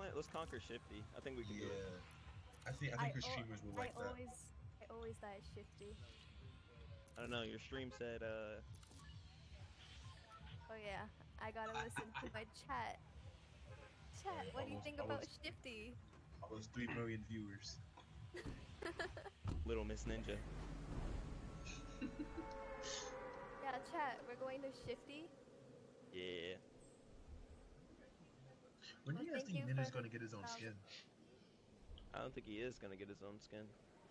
Let's conquer Shifty. I think we can do it. Yeah. I think her streamers will like that. I always die at Shifty. I don't know. Your stream said Oh yeah, I gotta listen to my chat. Chat, what do you think about Shifty? Almost 3 million viewers. Little Miss Ninja. Yeah, chat, we're going to Shifty. Yeah. When do you guys think Ninja's gonna get his own skin? I don't think he is gonna get his own skin.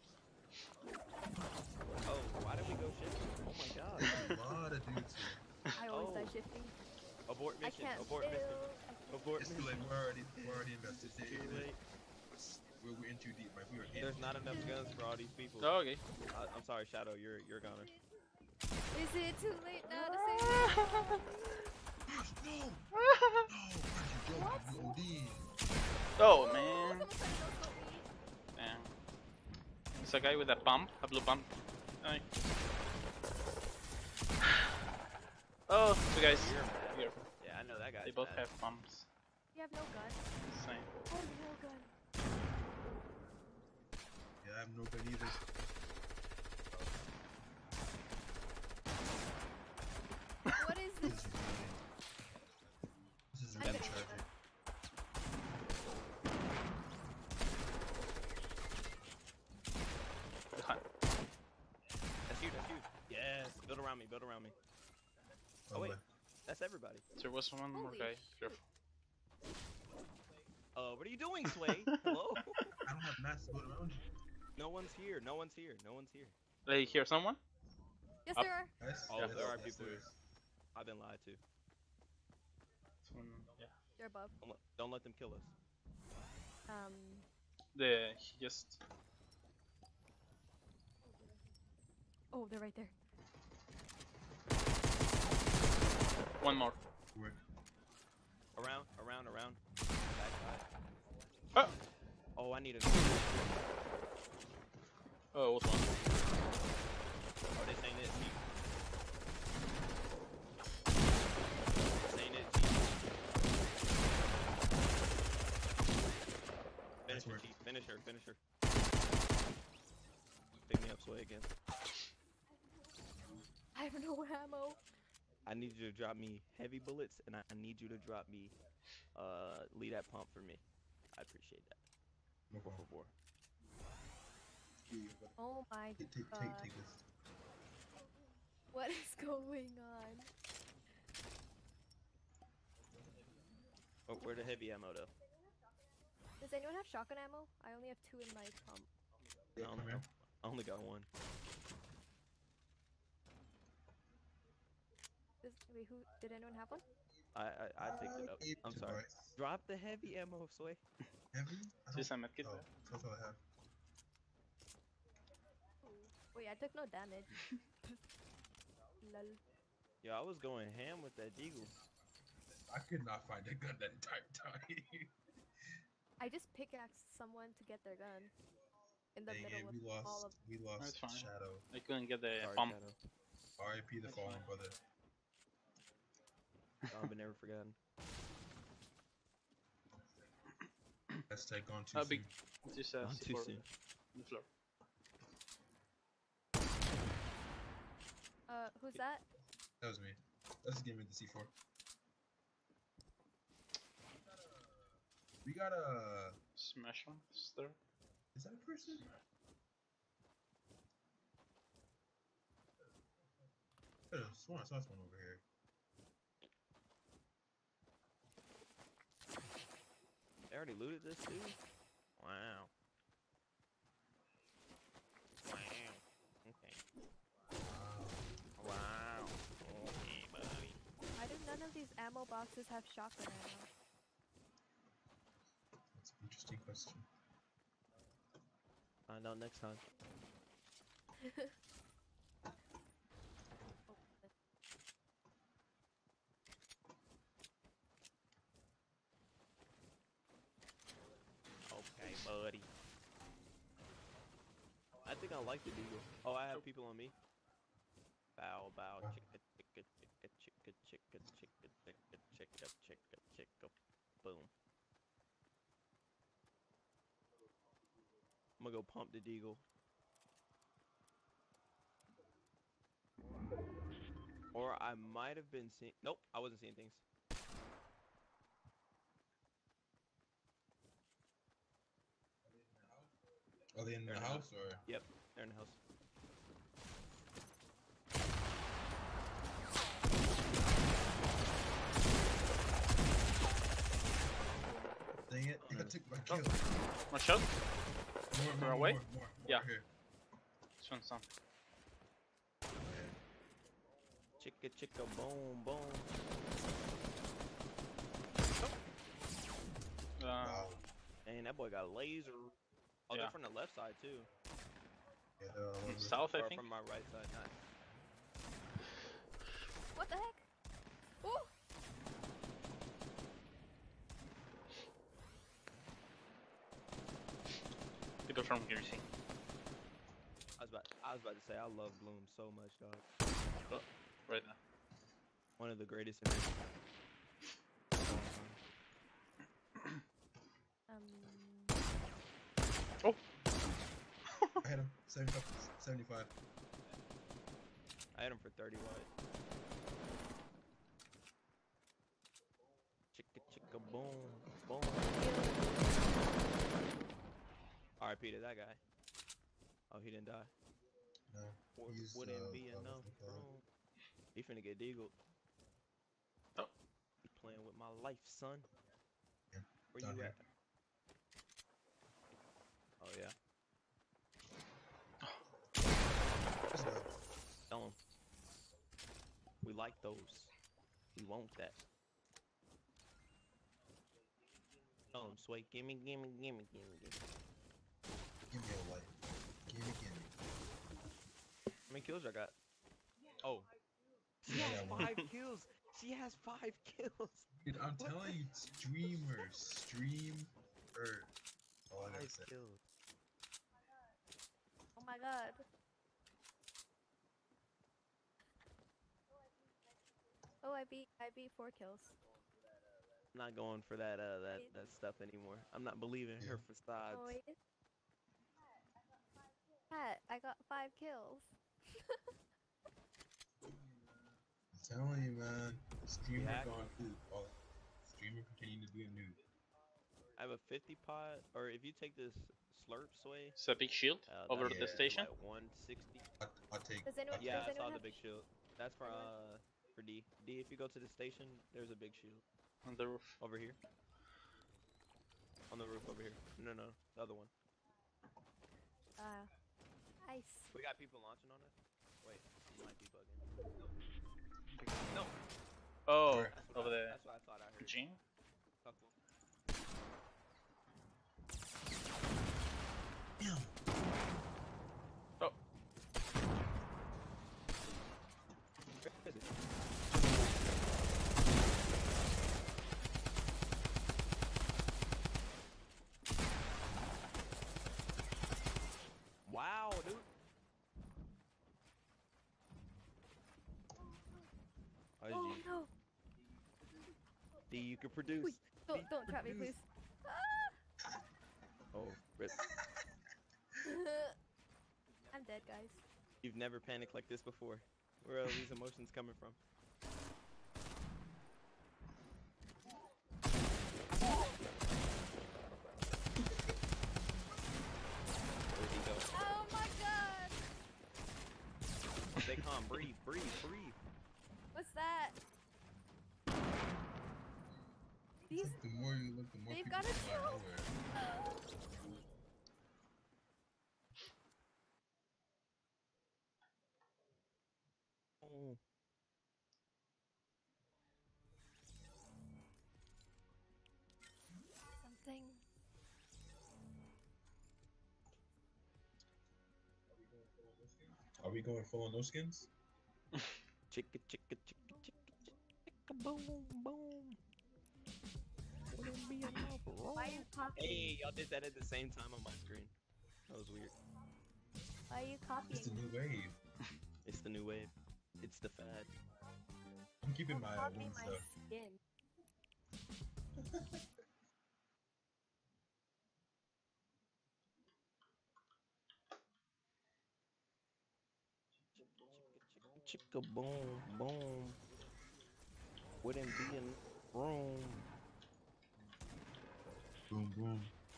Oh, why did we go Shifty? Oh my god. There's a lot of dudes here. I always die Shifty. Abort mission. I can't Abort mission. Abort It's mission. too late. We're already invested. It's too late. We're in too deep, right? We are in. There's not enough guns for all these people. Oh, okay. I'm sorry, Shadow. You're a goner. Is it too late now to say No! What? Oh man. Damn. There's a guy with a pump, a blue pump. Aye. Oh, two guys. Here. Yeah, I know that guy. They both have pumps. You have no gun? Same. Oh, no gun. Yeah, I have no gun either. What is this? This is really tragic. That's you. Yes. Build around me. Build around me. Oh wait, that's everybody. There was one more guy. Careful. What are you doing, Sway? Hello? I don't have mats to build around you. No one's here. No one's here. No one's here. They hear someone? Yes, Up. there are. Yes, Oh, yes, there are yes, people there here. is. I've been lied to. Someone, yeah. They're above. Don't let them kill us. He just. Oh, they're right there. One more. Where? Around. Back side. Oh! Oh, I need a. Oh, what one? Oh, this ain't it. This ain't it. Finish her, Chief. Finish her. Pick me up, Sway, again. I have no ammo. I need you to drop me heavy bullets, and I need you to drop me, lead that pump for me. I appreciate that. No problem. Boy. Oh my Take god. this. What is going on? Oh, where the heavy ammo though? Does anyone have shotgun ammo? I only have 2 in my pump. Yeah, come here. I only got 1. Wait, who? Did anyone have one? I picked it up. I'm sorry. Drop the heavy ammo, Sway. Heavy? Just a medkit. Oh, that's all I have. Wait, I took no damage. Lol. Yo, I was going ham with that deagle. I could not find a gun that entire time. I just pickaxed someone to get their gun. In the Dang middle it, of all of. we lost That's fine. Shadow. I couldn't get the Sorry, pump. Shadow. R.I.P. the fallen brother. I've been never forgotten. Let's take on too soon. Just Not too C4 soon. on the floor. Who's that? That was me. Let's give me the C4. We got a... Smash one. There. Is that a person? I saw someone over here. They already looted this too? Wow. Wow. Okay. Wow. Okay, buddy. Why do none of these ammo boxes have shotgun ammo? That's an interesting question. Find out next time. Okay, buddy. I think I like the deagle. Oh, I have people on me. Bow, bow, chicka, chicka, chicka, chicka, chicka, chicka, chicka, chicka, chicka, chicka, boom. I'm gonna go pump the deagle. Or I might have been seeing. Nope, I wasn't seeing things. Are they in the house or? Yep, they're in the house. Dang it! I took my kill. More shot? More away? More Yeah. here. This one's on. Chicka chicka boom boom. Wow. And that boy got a laser. Oh, Yeah. they're from the left side too. Yeah, they're all over. South, I Or think. from my right side. Nice. What the heck? Ooh! People from here, see. I was about to say I love Bloom so much, dog. Oh, right now. One of the greatest in history. Oh! I hit him. 75. I hit him for 30 wide. Chicka chicka boom boom. RIP to that guy. Oh, he didn't die. No. He's, Wouldn't be enough what's it called? room. He finna get deagled. Oh. He playing with my life, son. Yeah, Where down you here. at? Oh yeah. Let's go. Tell him. We like those. We want that. Tell him, Sway. Gimme. Give me a light. Gimme. How many kills I got? Oh. She Yeah, has I got 5 kills. She has 5 kills. Dude, I'm telling you, streamers. All I gotta 5 say. kills. Oh my god. Oh, I beat 4 kills. I'm not going for that stuff anymore. I'm not believing her facades. Oh wait. Pat, I got 5 kills. I'm telling you, man. Streamer Yeah. gone food. Oh, streamer pretending to be a noob. I have a 50 pot, or if you take this slurp Sway, It's a big shield over that'll the be station. like 160. I'll take. Does anyone, Yeah, does I saw anyone the have big shield. That's for D. D, if you go to the station, there's a big shield On the roof. over here. On the roof over here. No, the other one. ice? We got people launching on us. Wait, you might be bugging. No. Oh, That's what over there. That's what I thought I heard. Gene? Couple. Oh. Where is it? Wow, dude. Oh, Oh G. no! D, you can produce. Wait, don't trap me, produce. please. Oh, rip. I'm dead, guys. You've never panicked like this before. Where are these emotions coming from? Where'd he go? Oh my god! Stay calm. Breathe. What's that? These, The more you look, the more they've people got a come out of shield. nowhere. Oh. Something. Are we going full on no skins? Chicka chicka chicka chicka chicka boom boom. Wouldn't be enough room. Why are you copying? Hey, y'all did that at the same time on my screen. That was weird. Why are you copying? It's the new wave. It's the new wave. It's the fad. I'm keeping Don't my copy win my stuff. skin. Chicka boom boom. Wouldn't be in room. Boom, boom.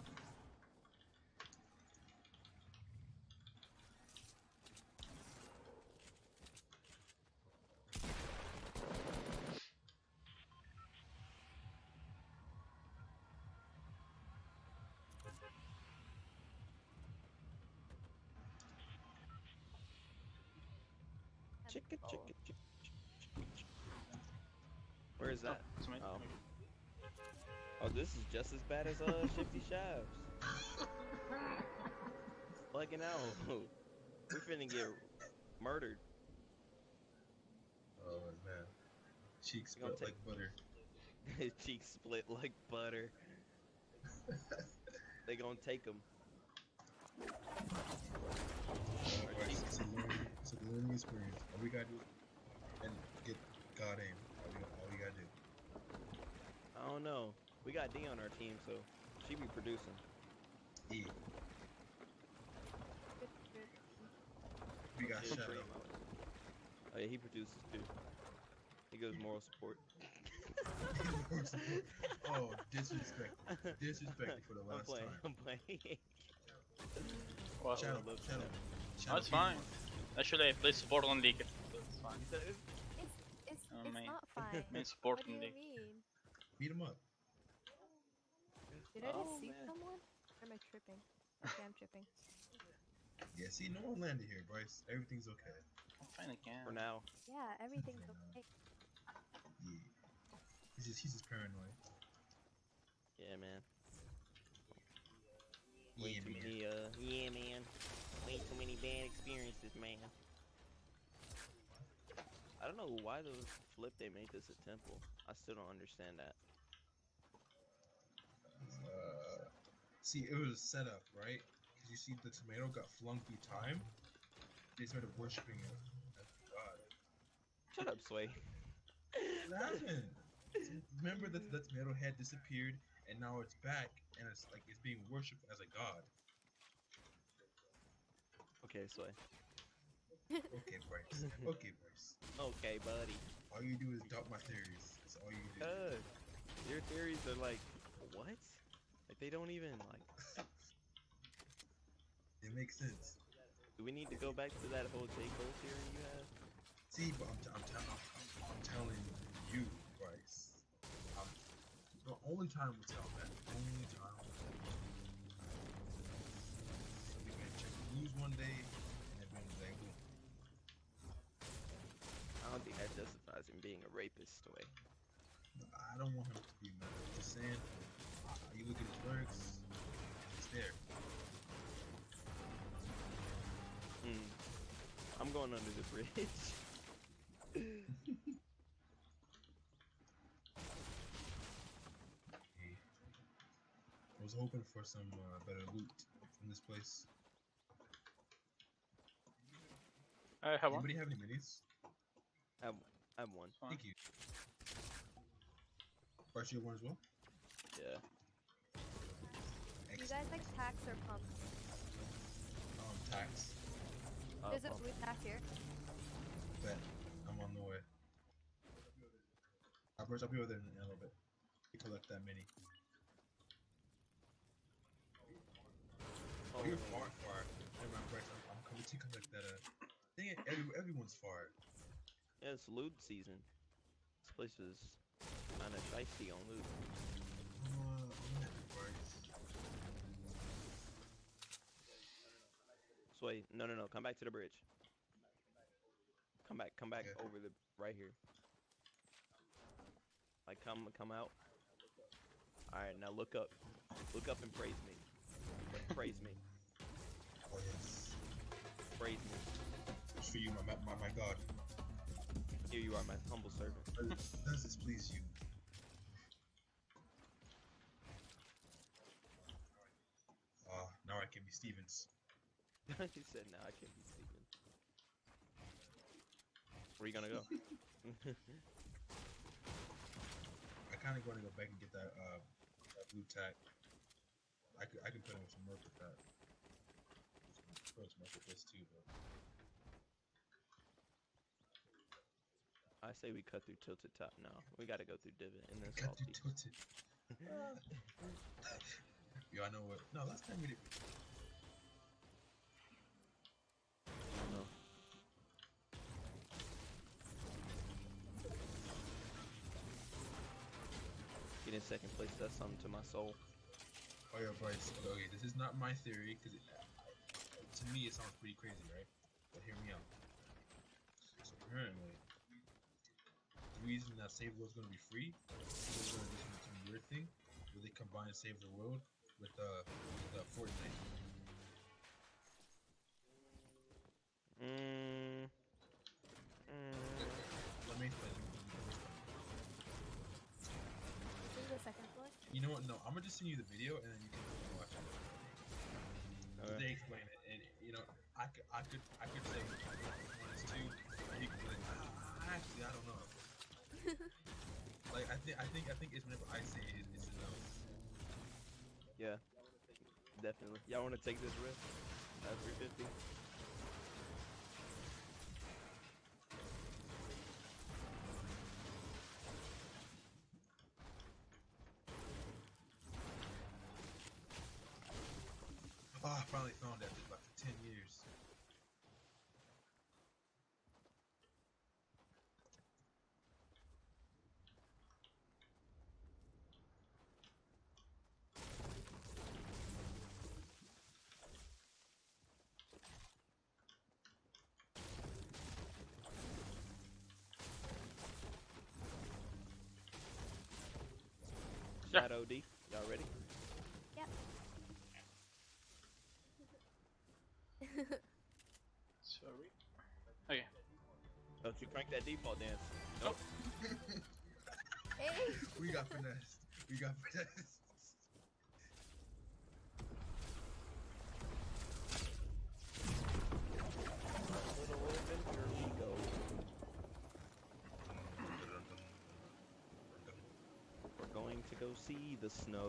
Chicka chicka chicka chicka chicka. Where is Oh, that? it's mine. Oh. Oh, this is just as bad as Shifty Shafts. Bugging out. We finna get murdered. Oh man, cheeks We gonna split like butter. cheeks split like butter. They gonna take them. Oh, Our boys, cheeks. it's a learning experience. All we gotta do and get God aim. All we gotta do. I don't know. We got D on our team, so she be producing. E. Good, good. We got She'll Shadow. bring him out. Oh yeah, he produces too. He gives moral support. Oh, disrespected. Disrespected for the I'm last playing. time. I'm playing. Well, Shadow, I love Shadow, that. Shadow. no, it's beat him fine. up. Actually, I play support on League, so it's fine. You said it? It's Oh, it's man. not fine. Main support What do on you League. mean? Beat him up. Did I Oh just see man. someone? Or am I tripping? Okay, I'm tripping. Yeah, see, no one landed here, Bryce. Everything's okay. I'm fine again. For now. Yeah, everything's okay. Yeah. He's just paranoid. Yeah, man. Way Yeah, too man. many. Yeah, man. Way too many bad experiences, man. I don't know why the flip they made this a temple. I still don't understand that. See, it was set up, right? Because you see the tomato got flung through time. They started worshiping it as God. Shut up, Sway. What happened? Remember that the tomato had disappeared, and now it's back, and it's like it's being worshipped as a god. Okay, Sway. Okay, Bryce. Okay, Bryce. Okay, buddy. All you do is doubt my theories. That's all you do. Your theories are like, what? Like they don't even like. It makes sense. Do we need to go back to that whole J. Cole theory you had? See, but I'm telling you, Bryce. The only time will tell, man. Only time will tell. So we can check the news one day, and then boom, they boom. I don't think that justifies him being a rapist, Sway. I don't want him to be, man. I'm just saying. You look at his lyrics, and it's there. I'm going under the bridge. Hey, I was hoping for some better loot from this place. I have one. Anybody have any minis? I have one. Fine. Thank you. Bryce, you have one as well? Yeah. Do you guys like tax or pumps? Tax. There's a Pump. blue tack here. Bet. I'm on the way. Bryce, I'll be over there in a little bit. To collect that mini. Oh, you're far. Never mind, Bryce. I'm coming to collect that. Dang it, everyone's far. Yeah, it's loot season. This place is kind of shifty on loot. I'm happy, Bryce. Sway, no, come back to the bridge. Come back Okay. over the right here. Like come out. All right, now look up and praise me. Praise me, Oh yes. praise me. It's for you, my God. Here you are, my humble servant. Does this please you? Now I can be Stevens. He said, "Now I can't be Steven." Where you gonna go? I kind of want to go back and get that blue tack. I can put in some work with that. Put some work with this too, but I say we cut through tilted top. No, we gotta go through divot and then Got you salty. tilted. Yo, I know what. No, last time we did. No. Getting second place does something to my soul. Oh yeah, Bryce. Okay, this is not my theory because to me it sounds pretty crazy, right? But hear me out. So apparently, the reason that Save the World's gonna be free is gonna do some weird thing where they combine Save the World with Fortnite. Mm, Let me explain. This is the second floor. You know what? No, I'm gonna just send you the video and then you can watch it. Okay. They explain it, and you know, I could say one is two, and you could be like, actually, I don't know. Like I think it's whenever I say it, it's a no. yeah, definitely. Y'all want to take this risk? 350. Oh, I finally found that after 10 years. Yeah. Shadow D. Y'all ready? Yep. Sorry. Okay. Don't you crank that default dance. Nope. Hey. We got finessed. We got finessed. Little adventure we go. We're going to go see the snow.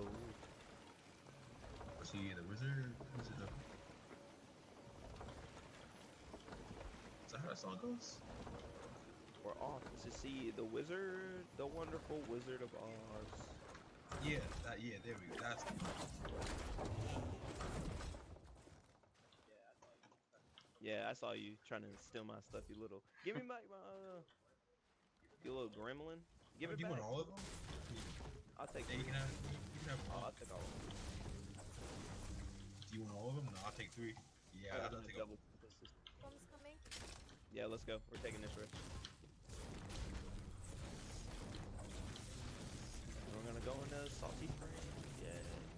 See the wizard. Is that how that song goes? We're off to see the wizard, the wonderful Wizard of Oz. Yeah, there we go. That's the Yeah, I saw you trying to steal my stuff, you little. Give me back my, you little gremlin. Give it do you back. want all of them? I'll take Yeah, three. you can have Oh, all. I'll take all of them. Do you want all of them? No, I'll take 3. Yeah, I'll I'll do the take all. double. One's coming. Yeah, let's go. We're taking this risk. We're gonna go into Salty Springs. Yeah.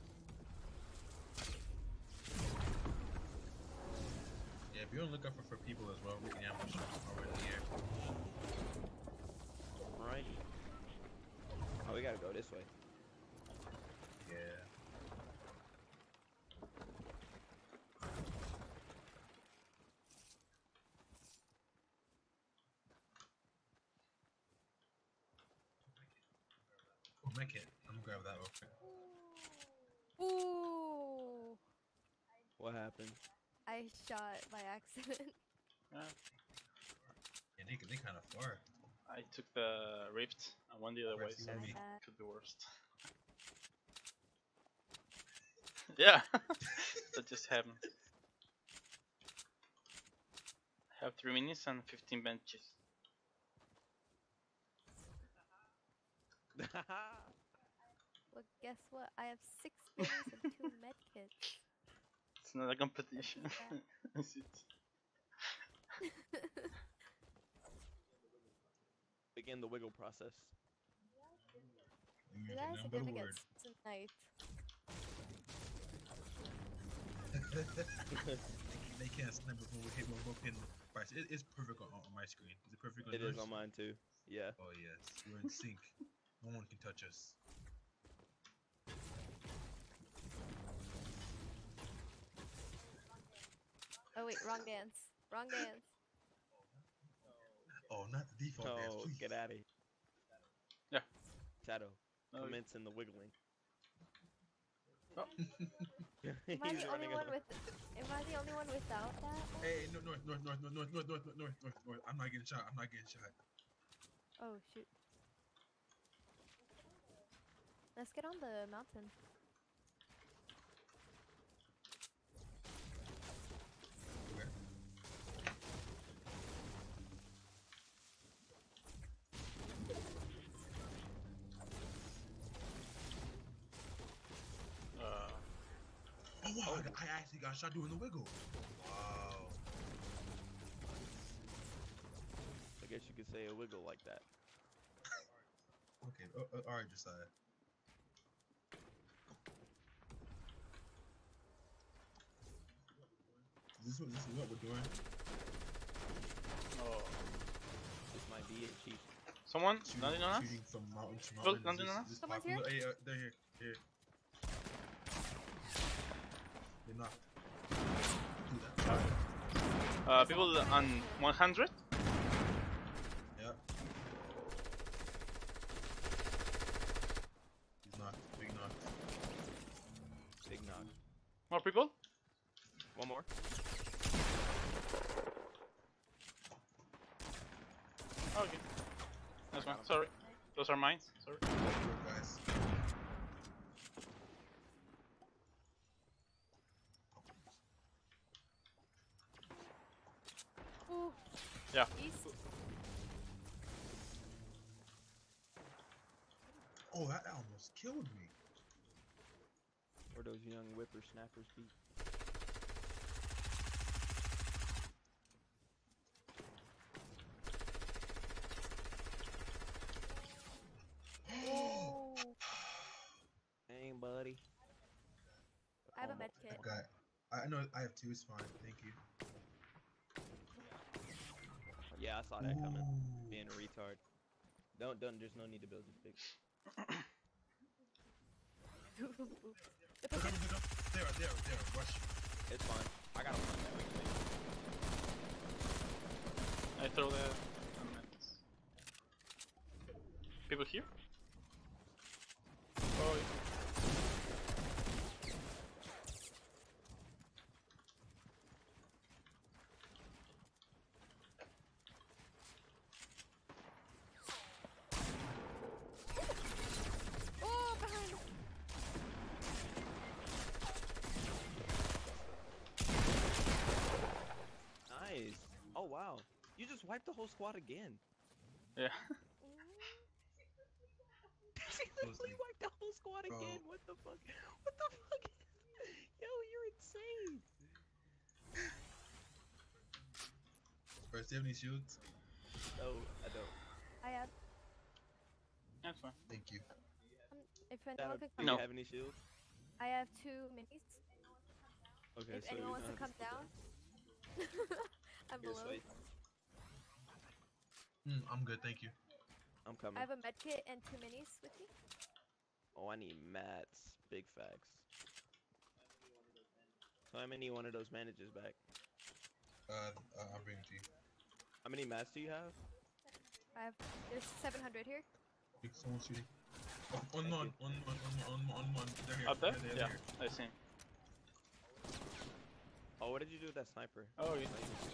Yeah, if you're on the lookout for people as well, we can ambush them already here. Alrighty. Oh, we gotta go this way. Yeah. Oh, my kit. I'm gonna grab that real quick. Ooh. What happened? I shot by accident. Yeah. Yeah, they kind of far. I took the rift. I went the other way, Rift, you so and me. Bad. could be worst. Yeah, that just happened. I have 3 minutes and 15 benches. Well, guess what? I have 6 minis and 2 medkits. It's not a competition. Is it? Begin the wiggle process. You guys are gonna get sniped. They can't snipe us when we hit one more pin. Price. It's perfect on my screen. Is it perfect on It yours? is on mine too. Yeah. Oh yes, we're in sync. No one can touch us. Oh wait, wrong dance. Wrong dance. Oh, not the default dance, Oh, please. get out of here. Yeah. Shadow, Oh, commence in the wiggling. Oh. Am I He's the only running one over. with? Am I the only one without that? Hey, north. I'm not getting shot. I'm not getting shot. Oh shoot. Let's get on the mountain. Okay. Oh wow! I actually got shot doing the wiggle. Wow. I guess you could say a wiggle like that. Okay. All right, Josiah. This is what we're doing. Oh. This might be it, Chief. Someone Shooting, landing on us? shooting from mountain to Look, mountain. landing on us? Is this Someone's popular? here? Hey, they're here. Here. They knocked. Do that. People on 100? Yeah. He's knocked. Big knock. Big knock. More people? One more. Okay. That's one. Sorry. Those are mine. Sorry. Good guys. Ooh. Yeah. East. Oh, that almost killed me. Where those young whippersnappers be? Oh. Dang, buddy. I have a med kit. Okay. I know I have two. It's fine. Thank you. Yeah, I saw that coming. Ooh. Being a retard. There's no need to build this big. They're Look pushing. up. There. Rush. It's fine. I got a one that way. I throw the. People here? Oh, Oh, behind. Nice. Oh wow. You just wiped the whole squad again. yeah. You literally wiped the whole squad Bro. again. What the fuck? What the fuck? Yo, you're insane. First, do you have any shields? No, I don't. I have. That's fine. Thank you. If Do anyone could you come, No. have any shields? I have 2 minis. Okay, If so anyone you wants to don't come have down, I'm Here, below. Sway. I'm good. Thank you. I'm coming. I have a med kit and 2 minis with me. Oh, I need mats. Big facts. So I'm gonna need one of those bandages back. I'll bring it to you. How many mats do you have? There's 700 here. Someone's shooting. Oh, on Thank one. you. On one. They're here. Up there? They're Yeah, here. I see him. Oh, what did you do with that sniper? Oh, yeah.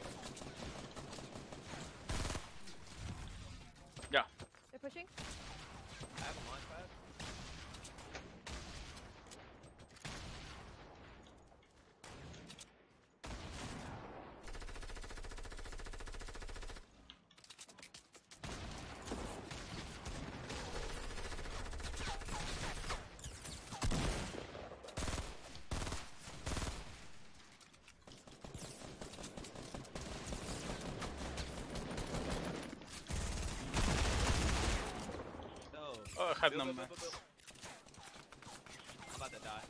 They're pushing. I have a launch pad. Oh, I have no Build. mats. I'm about to die.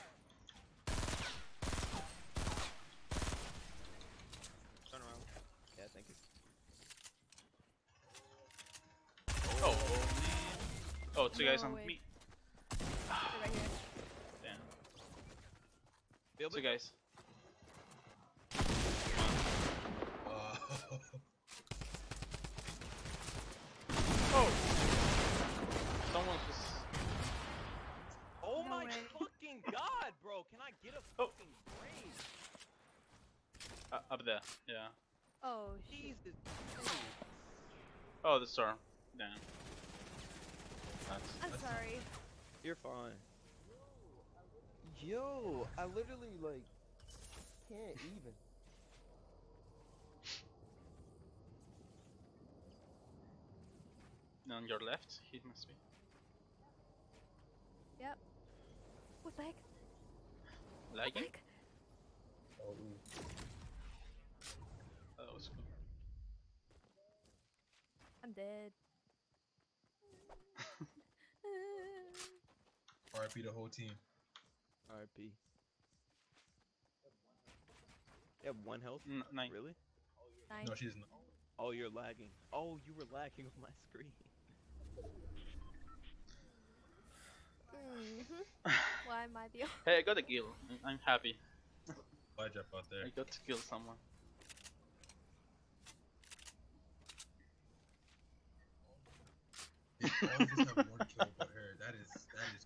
Turn around. Yeah, thank you. Oh, man. Oh, two guys No on way. me. They're right here. Damn. Build Two it. guys. Oh! Someone just. Oh No my way. fucking god, bro! Can I get a Oh. fucking break? Up there, yeah. Oh, shit. Jesus. Oh, the storm. Damn. I'm That's sorry. You're fine. Yo, I literally like can't even. On your left, he must be. Yep. What the heck? What the Lagging? heck? Oh, ooh. That was cool. I'm dead. RIP the whole team. RP. You have 1 health? 9. Really? Nine. No, she doesn't. Oh, you're lagging. Oh, you were lagging on my screen. Why am I the Hey, I got a kill. I'm happy. I jump out there. I got to kill someone. They all just have 1 kill but her. That is.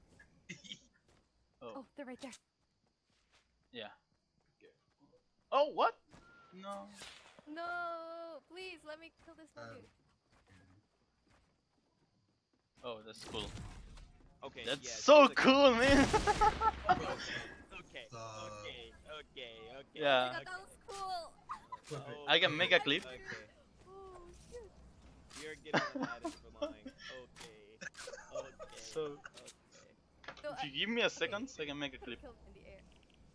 Oh, Oh, they're right there. yeah. Oh, what? No. No, please let me kill this one dude. Oh, that's cool. Okay, That's yeah, so she's a- cool, man. Okay, Stop. okay. Yeah. That was cool. Flip it. I can make a clip. Okay, Oh shit. you're getting added for lying. Okay. So, So, if you give me a second, I can make a clip. Killed in the air.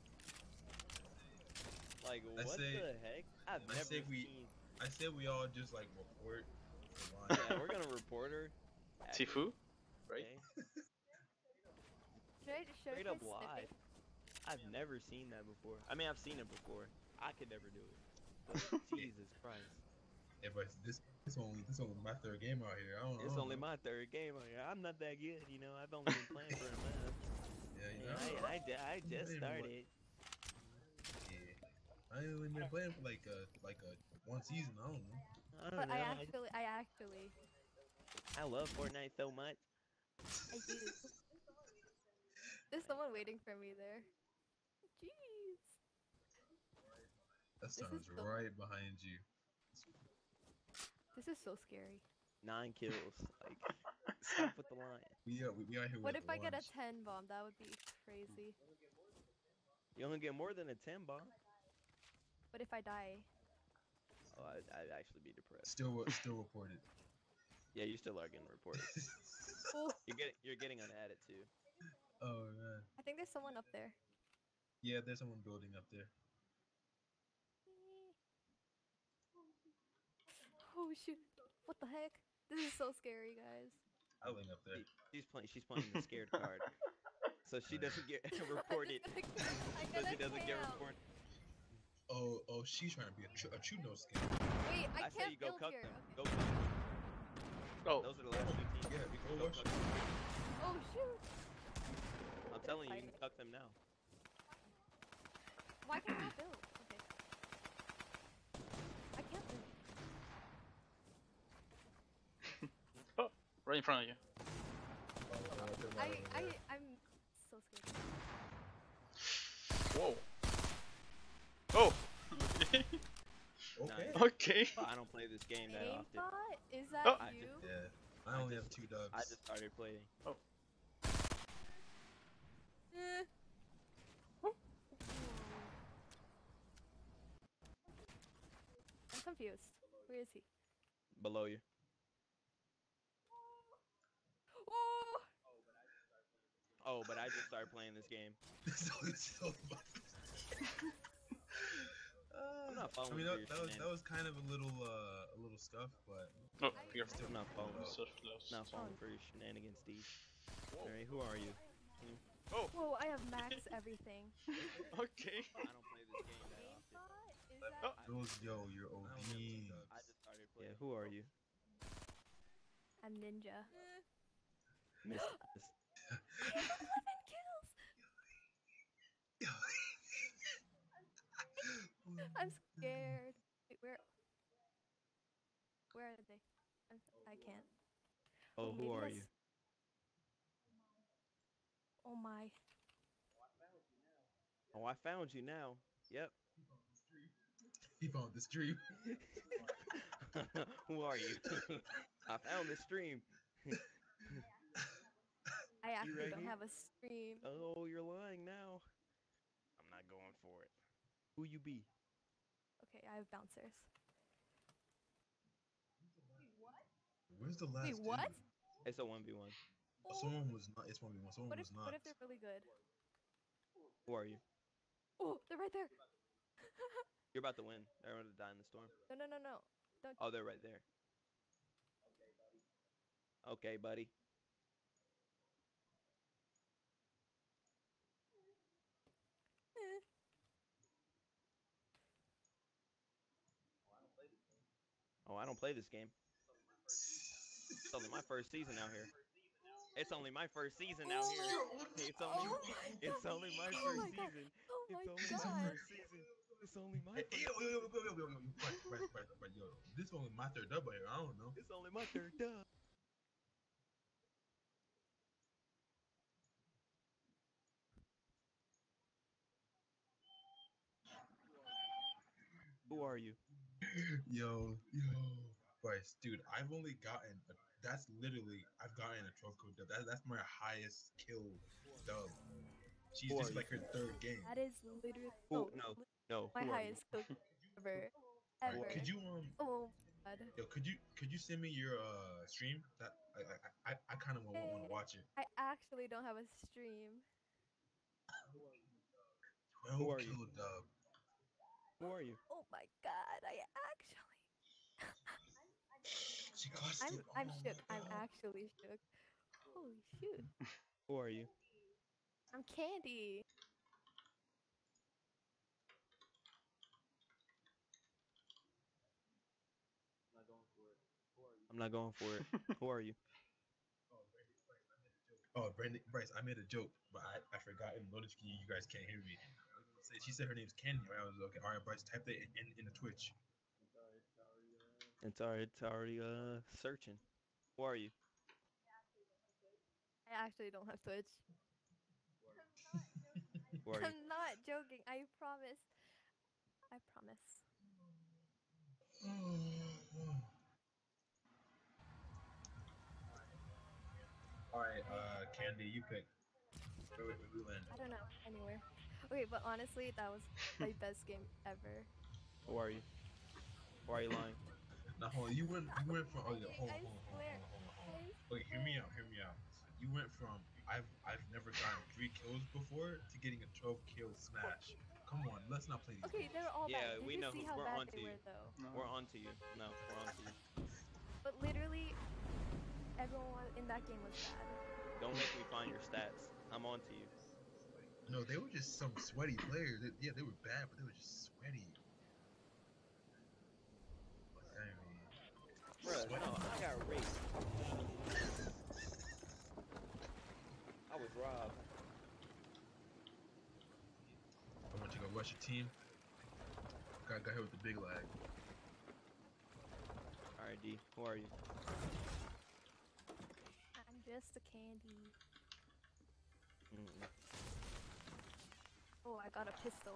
Like, I what say- the heck? I've I never say we- seen. I said we all just like report the line. Yeah, we're gonna report her. Tifu, right? Okay. Should I Straight try up live. snipping? I've never seen that before. I mean, I've seen it before. I could never do it. But Jesus Christ. Yeah, but this only my 3rd game out here. I don't know. It's only my 3rd game on here. I'm not that good, you know. I've only been playing for a month. Yeah, you Yeah, know. I just started. Yeah. I ain't only been playing for like a 1 season. I don't know. I don't But know. I love Fortnite so much. I do. There's someone waiting for me there. Jeez. That This sounds is so- right behind you. This is so scary. 9 kills. Like, stop with the line. We out here What with if the I get a ones. 10 bomb? That would be crazy. You only get more than a 10 bomb. What if I die? Oh, I'd actually be depressed. Still reported. Yeah, you still are getting reported. Oh, You're getting unadded too. Oh man. I think there's someone up there. Yeah, there's someone building up there. Oh shoot! What the heck? This is so scary, guys. Howling up there. She's playing the scared card, so she doesn't get reported. So she doesn't get reported. Oh, she's trying to be a true no skin. Wait, I say can't you go build cuck here. them. Okay. Go cuck them. Oh, Those are the last 2 teams. Yeah, You go can go rush cuck them. Oh shoot! I'm telling you, you can cuck them now. Why can't I build? Okay. I can't build. right in front of you. I'm so scared. Whoa. Oh. Okay. Okay. I don't play this game that often. Aimbot? Is that Oh. you? Yeah. I only have 2 dubs. I just started playing. Eh. I'm confused. Where is he? Below you. Oh! Oh, but I just started playing this game. I'm not I following mean, for that your was kind of a little scuff, but Oh, here. still I'm not following. So close. Not falling for your shenanigans, Steve. Alright, who are you? Whoa, I have max everything. Okay. I don't play this game that often. Aimbot? Is that those you're I only have 2 OD. dubs. I just started playing. Yeah, who are you? a ninja? Miss. 11 kills! I'm scared. Wait, where are they? I can't. Oh, who maybe are that's- you? Oh my. Oh, I found you now. Yep. He found the stream. Who are you? I found the stream. I actually right don't here? have a stream. Oh, you're lying now. I'm not going for it. Who you be? Okay, I have bouncers. Where's the Wait, last what? dude? It's a 1v1. Oh, someone was not. It's 1v1. Someone What if was not. they're really good? Who are you? Oh, they're right there. You're about to win. They're about to die in the storm. No. Don't. Oh, they're right there. Okay, buddy. Eh. Oh, I don't play this game. It's only my first season out here. It's only my first season out here. It's only, Oh my it's God. only my Oh first my God. season. Oh It's my only God. my first season. It's only my Hey, first yo, season. yo, this one was my third dub here. I don't know. It's only my third dub. Who are you? Yo, Bryce, dude, I've only gotten. That's literally, I've gotten a trophy dub. That's my highest kill dub. She's Who just are like her third game. That is literally Who? No. my Who are you? highest kill ever. Alright, Ever. could you Oh God. yo, could you send me your stream? That I kind of want to watch it. I actually don't have a stream. 12 Who are you? kill dub. Who are you? Oh my God. I actually. She clutched it. I'm Oh shook. my I'm God. actually shook. Holy shoot. Who are you? I'm Candy. I'm not going for it. Who are you? Oh, Brandon, Bryce, I made a joke, but I forgot in notice you guys can't hear me. She said her name's Candy, right? I was okay. All right, Bryce, type that in the Twitch. It's already searching. Who are you? I actually don't have Twitch. Who are you? I'm not joking. I promise. I promise. All right, Candy, you pick. Where we land? I don't know. Anywhere. Okay, but honestly, that was my best game ever. Who are you? Why are you lying? Now hold on, you went from hold I on. swear. Okay, hear me out. You went from I've never gotten 3 kills before to getting a 12 kill smash. Come on, let's not play these Okay, games. they were all Yeah, bad. Did we you know. see how We're bad on they to you. were, though? No. We're on to you. No, we're on to you. But literally, everyone in that game was bad. Don't make me find your stats. I'm on to you. No, they were just some sweaty players. Yeah, they were bad, but they were just sweaty. I mean, Bruh, sweaty. no, I got raped. I was robbed. I want you to go rush your team. Got hit with the big lag. Alright, D. Who are you? I'm just a Candy. Mm-mm. Oh, I got a pistol.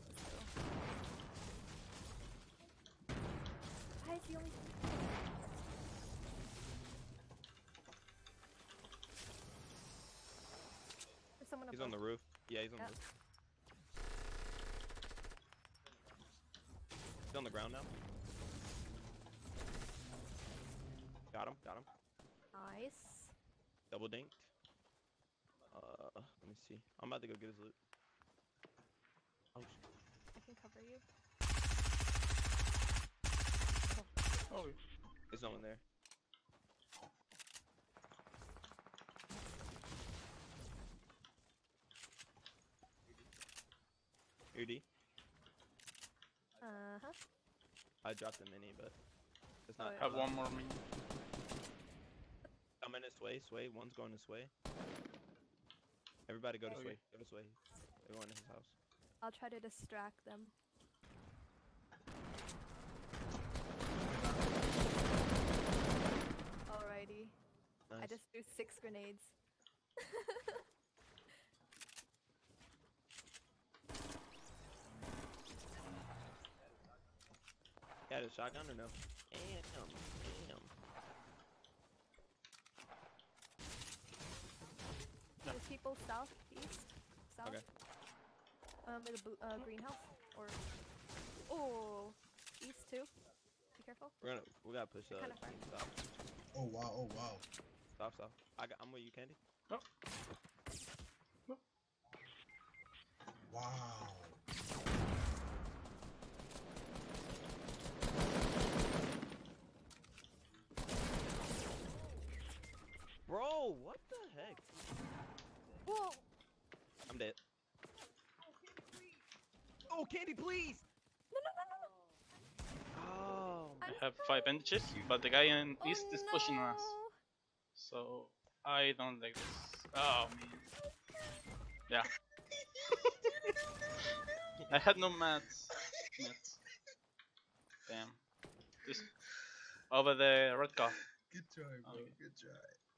Why is he only... There's someone He's above. on the roof. Yeah, he's on Yep. the roof. He's on the ground now. Got him. Nice. Double dinked. Let me see. I'm about to go get his loot. Oh, I can cover you. Oh, there's no one there. Here, D. Uh-huh. I dropped a mini, but it's Oh, not. yeah. have one more minute. Coming this way, Sway. One's going this way. Everybody go this Okay. way. Go this way. They're going to his house. I'll try to distract them. Alrighty. Nice. I just threw 6 grenades. Got a shotgun or no? Damn. people south, east, south. Okay. In the greenhouse or east too. Be careful. We gotta push Kinda far. stop. Oh wow, oh wow. Stop. I'm with you, Candy. Oh. Wow. Bro, what the heck? Whoa! I'm dead. Oh, Candy, please! No! Oh, I I'm have sorry. 5 bandages, but the guy in Oh, east is pushing us. no. So I don't like this. Oh man. Yeah. I had no mats. Damn. Just over the red car. Good try, bro. Okay. Good try.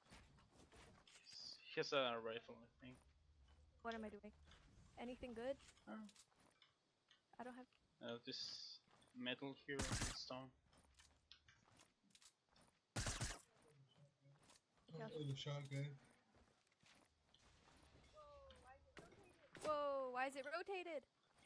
He has a rifle, I think. What am I doing? Anything good? Oh. I don't have. This metal here and stone. Oh, the shotgun. Whoa! Why is it rotated?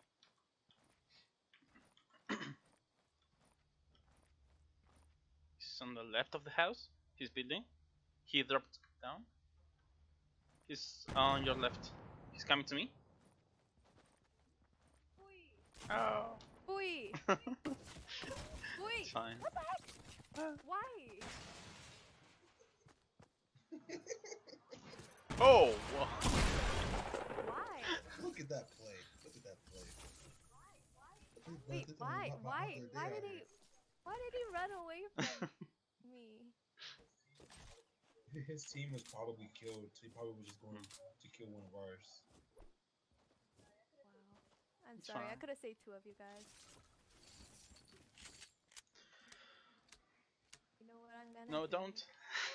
He's on the left of the house. He's building. He dropped down. He's on your left. He's coming to me. Oh. Boy! Boy! It's fine. What the heck? Why? Oh! Whoa. Why? Look at that play. Look at that play. Wait, why? Why? Why did he run away from me? His team was probably killed. So he probably was just going to kill one of ours. Wow. I'm It's sorry. I fine. could have saved 2 of you guys. You know what I'm gonna No, do? don't.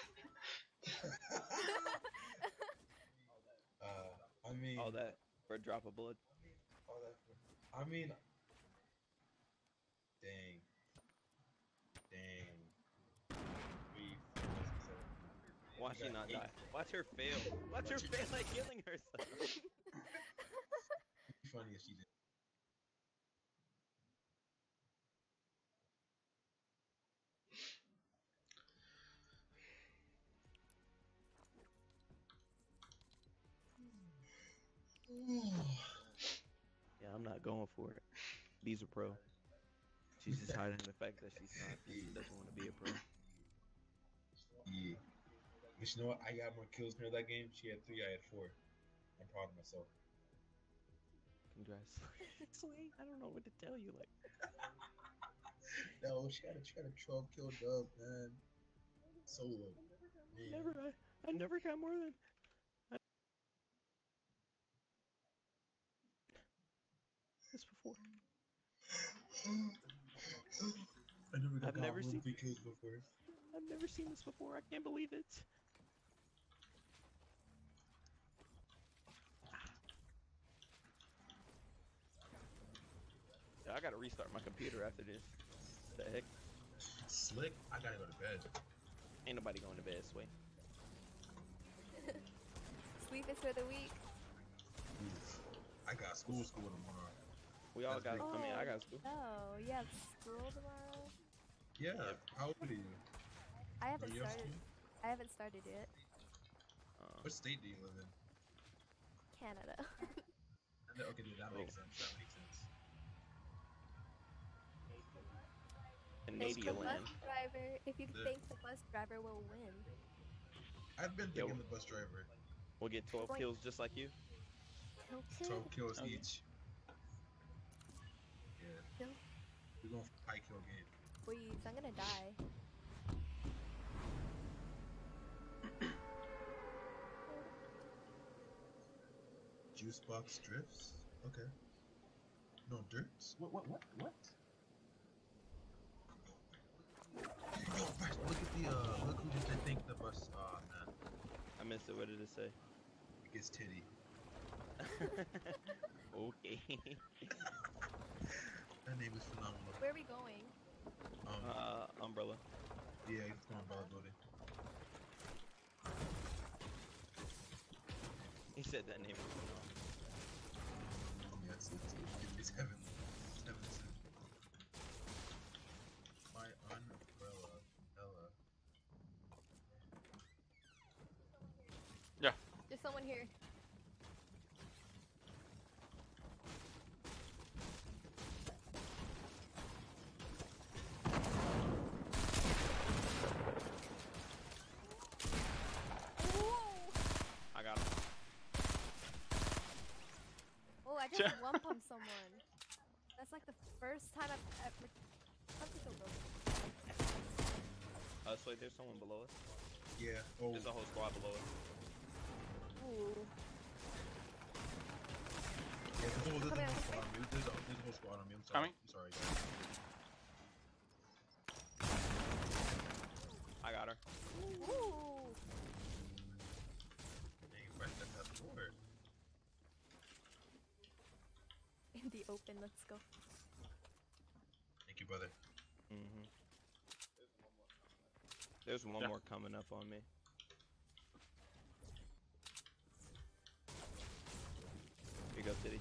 I mean, all that for a drop of blood. all that. I mean, dang. 3, 4, 6, 7. Watch You she got not 8. die. Watch her fail. Watch her fail at killing herself. It'd be funny if she did. Yeah, I'm not going for it. These are pro. She's just hiding the fact that she's not. She doesn't want to be a pro. Yeah. But you know what? I got more kills near that game. She had 3, I had 4. I'm proud of myself. Congrats. Sweet. I don't know what to tell you. Like, No, she had a 12 kill dub, man. Solo. Man. I never got more than. This before. I never got I've never more seen. than 3 kills before. I've never seen this before. I can't believe it. Yeah, I gotta restart my computer after this. The heck? Slick, I gotta go to bed. Ain't nobody going to bed, Sway. Sleep is for the weak. I got school tomorrow. We all That's got. great. I mean, I got school. Oh, you have school tomorrow? Yeah, how old are you? I haven't you have started. school? I haven't started yet. What state do you live in? Canada. Okay, dude, that makes sense. That makes sense. Canadian The land. bus driver. If you The- think the bus driver will win. I've been Yo. thinking the bus driver. We'll get 12 Boink. kills just like you. Kill kid. 12 kills Okay. each. Yeah. Kill. We're going for high kill game. Please, I'm gonna die. Juice box drifts? Okay. No dirts? What? Yo, Bryce, look at the, look who just, I think the bus, man. I missed it. What did it say? It gets titty. Okay. That name is phenomenal. Where are we going? Umbrella. Yeah, it's going ball building. He said that name. Yes, it's heaven. It's heaven. My umbrella, Ella. Yeah. There's someone here. I got him. Oh, I just one pump someone. That's like the first time I've ever. So there's someone below us. Yeah. Oh. There's a whole squad below us. Ooh. Yeah, there's a whole squad on me. There's a whole squad on me. I'm sorry. Coming. I'm sorry, guys. I got her. Ooh. Dang, Brett, that's forward. In the open, let's go. Thank you, brother. Mm-hmm. There's one more coming up on me. Here you go, Titty.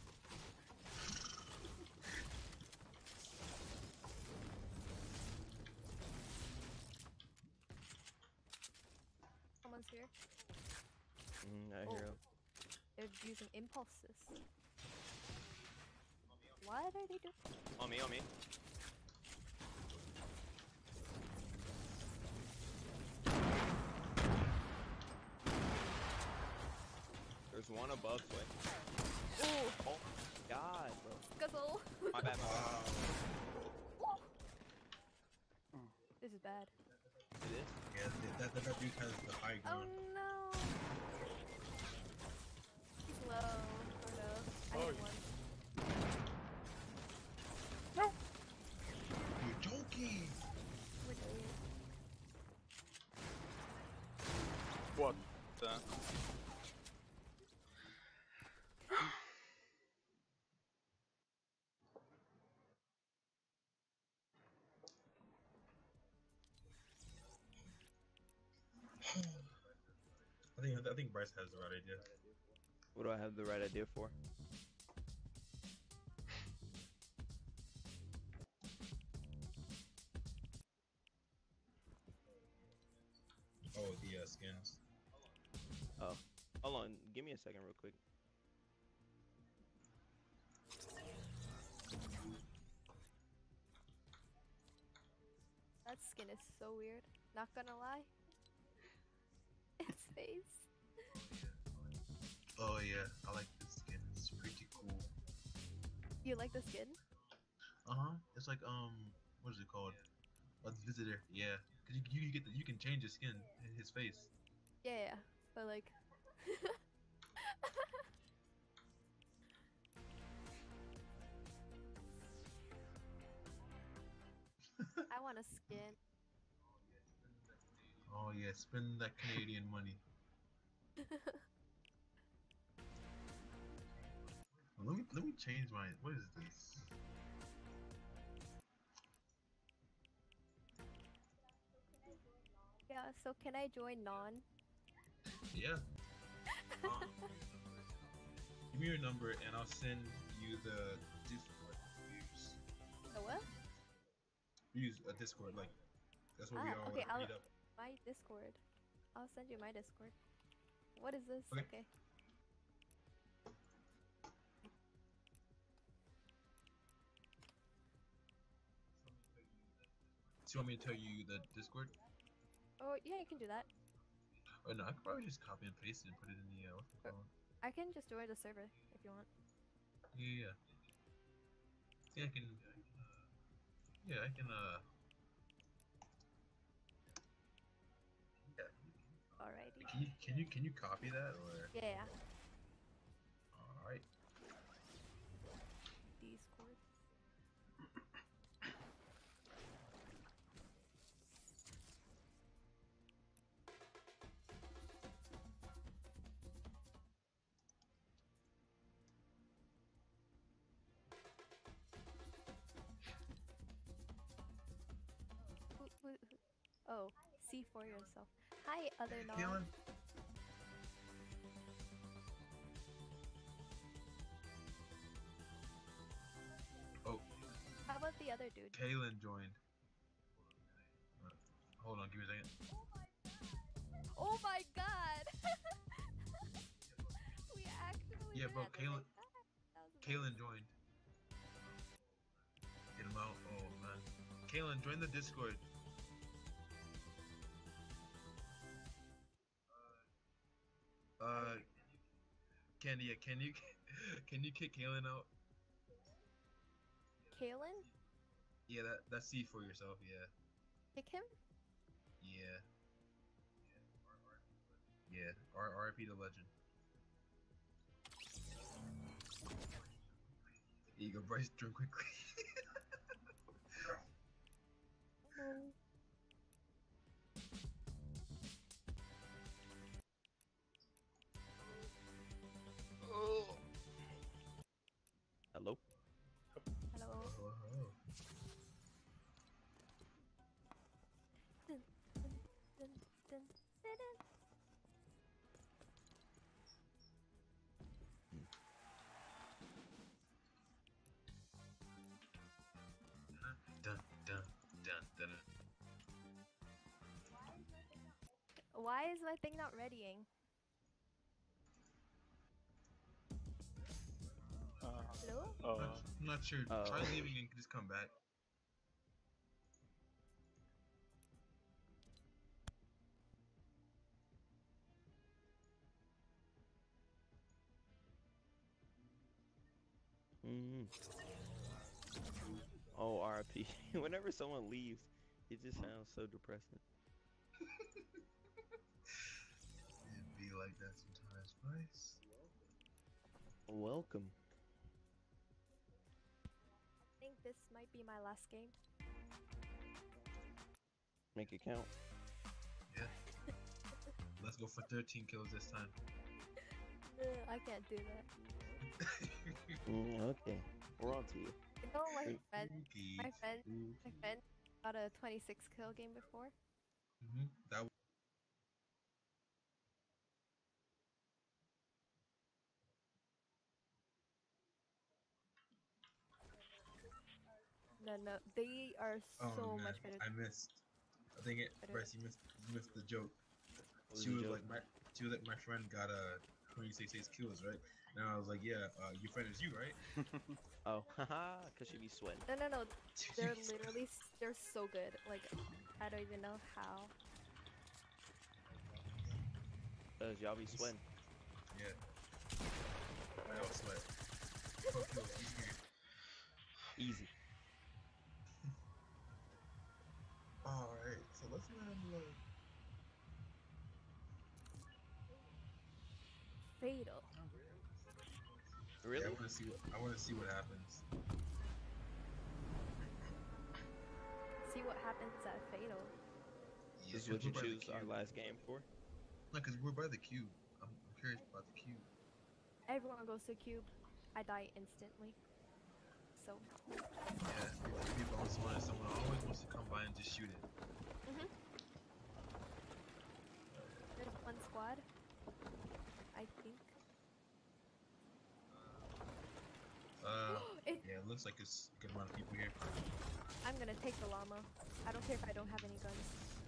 Someone's here. I hear him. They're using impulses. What are they doing? On me, on me. There's one above, Sway. Ooh. Oh, God, bro. Guzzle. My bad, my bad. This is bad. It is? Yeah, that dude has the high Oh ground. no. He's low, sort of. I hit one. No. You're joking! We're doing it. What the? I think Bryce has the right idea. What do I have the right idea for? Oh, the skins. Oh. Hold on. Give me a second real quick. That skin is so weird. Not gonna lie. Its face. Oh yeah, I like this skin. It's pretty cool. You like the skin? It's like what is it called? A visitor. Yeah, cause you get you can change his skin, his face. Yeah, but like. I want a skin. Oh yeah, spend that Canadian money. Let me change my. What is this? Yeah, so can I join non? Yeah. Give me your number and I'll send you the Discord. The what? Use a Discord, like that's what we all okay, meet up. my Discord. I'll send you my Discord. What is this? Okay. Okay. Do you want me to tell you the Discord? Oh yeah, you can do that. Oh no, I could probably just copy and paste it and put it in the what's it called? I can just join the server if you want. Yeah. Yeah, I can. Yeah, I can. Yeah. Alrighty. Can you copy that or? Yeah. All right. Discord. Oh, see for yourself. Hi, other non. Kaylin? the other dude? Kaylin joined. Hold on, give me a second. Oh my god! We actually Yeah, bro, met. Oh my God. That was Kaylin amazing. joined. Get him out. Oh man. Kaylin, join the Discord. Candy, can you kick Kaylin out? Kaylin? Yeah, that's C for yourself. Yeah, Kick him? yeah, yeah. RIP the legend. Here you go, Bryce. Drink quickly. Oh. Oh. Hello? Hello. Oh. Dun, dun, dun, dun, dun, dun. Dun dun dun dun. Why is my thing not readying? Hello? I'm not sure. Oh. Try leaving and just come back. Oh, RIP. Whenever someone leaves, it just sounds so depressing. It'd be like that sometimes, Bryce. Welcome. I think this might be my last game. Make it count. Yeah. Let's go for 13 kills this time. I can't do that. Okay. We're on to you. You know my friend Okay. got a 26 kill game before. That. No, they are so Man, much better. I missed. I think it, Better. Bryce, you missed the joke. What was She the was joke? like my friend got a 26 kills, right? And I was like, yeah, your friend is you, right? Oh, haha, because she be sweating. No. They're literally, they're so good. Like, I don't even know how. Because y'all be sweating. Yeah. I all sweat. 12 kills, Easy. Alright, so let's land Fatal. Really? Yeah, I wanna see what happens. See what happens at Fatal. Yeah, This is 'cause what you we're by the choose our cube. last game for? No, because we're by the cube. I'm curious about the cube. Everyone goes to Cube. I die instantly. So. Yeah, people always want someone always wants to come by and just shoot it. There's one squad. I think. Yeah, it looks like it's a good amount of people here. I'm gonna take the llama. I don't care if I don't have any guns.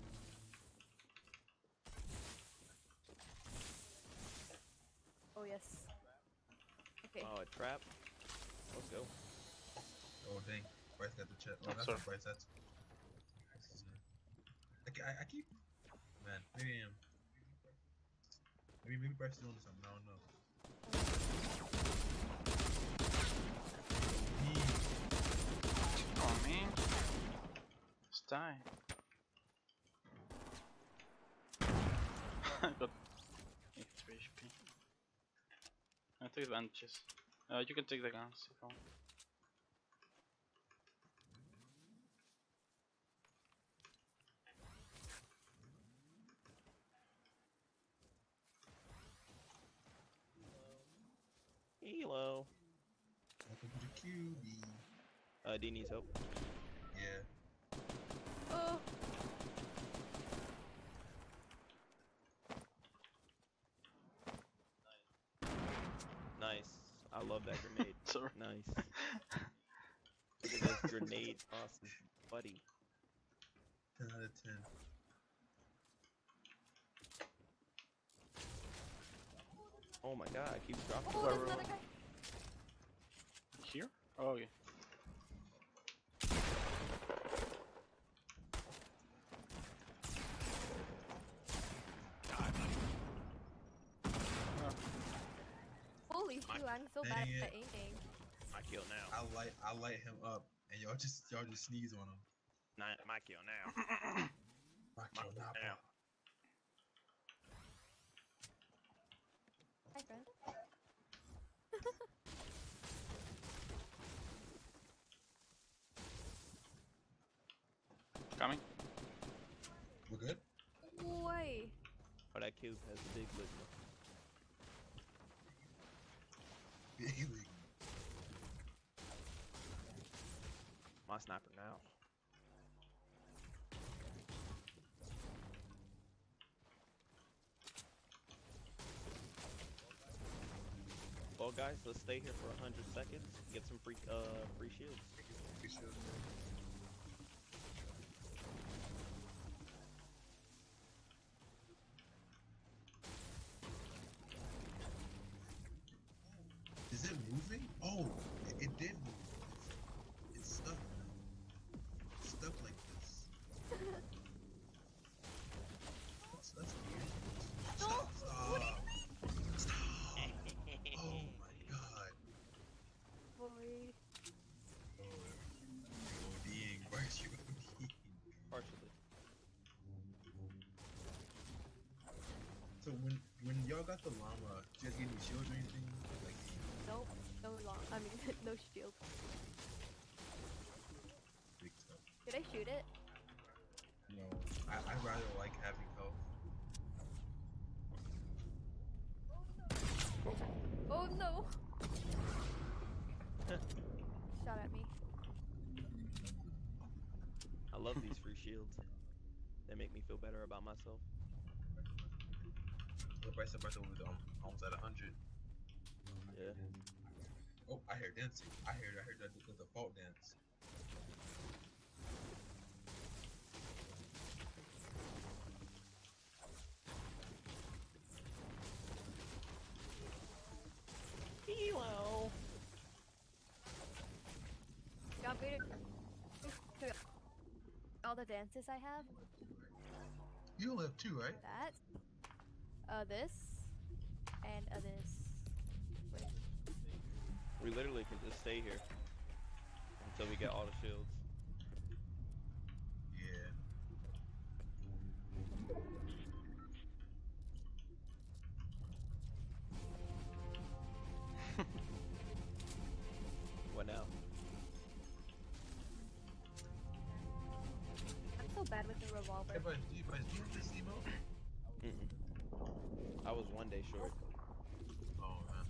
Oh yes. Okay. Oh, a trap? Let's go. Oh dang, Bryce got the chest. Oh, Oh, that's sorry. not Bryce. That's. I keep. Man, maybe I am. Maybe Bryce is doing something. I don't know. Oh man. Just die. I got 83 HP. I took advantages. You can take the guns if you want. Hello. Welcome to the QB. D needs help. Yeah. Oh. Nice. I love that grenade. Sorry. Nice. Look at this. Grenade awesome, buddy. 10 out of 10. Oh my god, I keep dropping. Oh, Where there's were another we? guy. Here? Oh yeah. Holy shoot, I'm so bad Dang it. at aiming. My kill now. I light him up, and y'all just sneeze on him. Not my kill now. My My kill kill now. now. Hi, friend. Coming. We're good. Boy. Oh, that cube has a big ligma. Big league. My sniper now. Well, guys, let's stay here for 100 seconds. Get some free shields. We should. Is it moving? Oh, it did move. It's stuck. It's stuck like this. That's weird. No! Stop! What Stop! are you Stop! Oh my god. doing? Boy. Oh, you're ODing. Bryce, you're ODing. Partially. So when y'all got the llama, did you guys get any shields or anything? Like, Nope. No long. I mean, no shield. big stuff. Did I shoot it? No, I rather like having health. Oh no! Shot at me. I love these free shields. They make me feel better about myself. What Bryce about to was almost at 100. Yeah. Oh, I hear dancing. I heard the default dance. Hello. You want me to all the dances I have? You only have 2, right? That. This. And this. Wait. We literally can just stay here until we get all the shields. Yeah. What now? I'm so bad with the revolver. Hey, Bryce, do you have this emote? I was one day short. Oh man.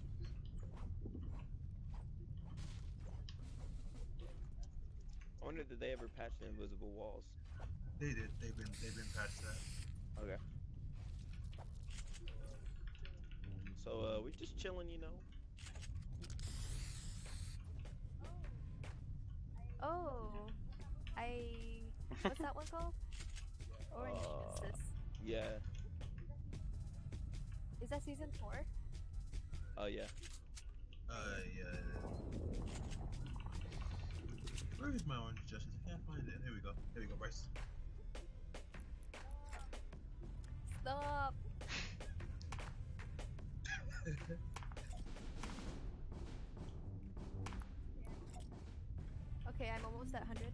I wonder did they ever patch the invisible walls? They did. They've been past that. Okay. So we just chilling, you know. Oh. What's that one called? Orange Justice. Yeah. Is that season 4? Oh yeah. Yeah. Where is my orange justice? I can't find it. Here we go. Here we go, Bryce. Stop! Okay, I'm almost at 100.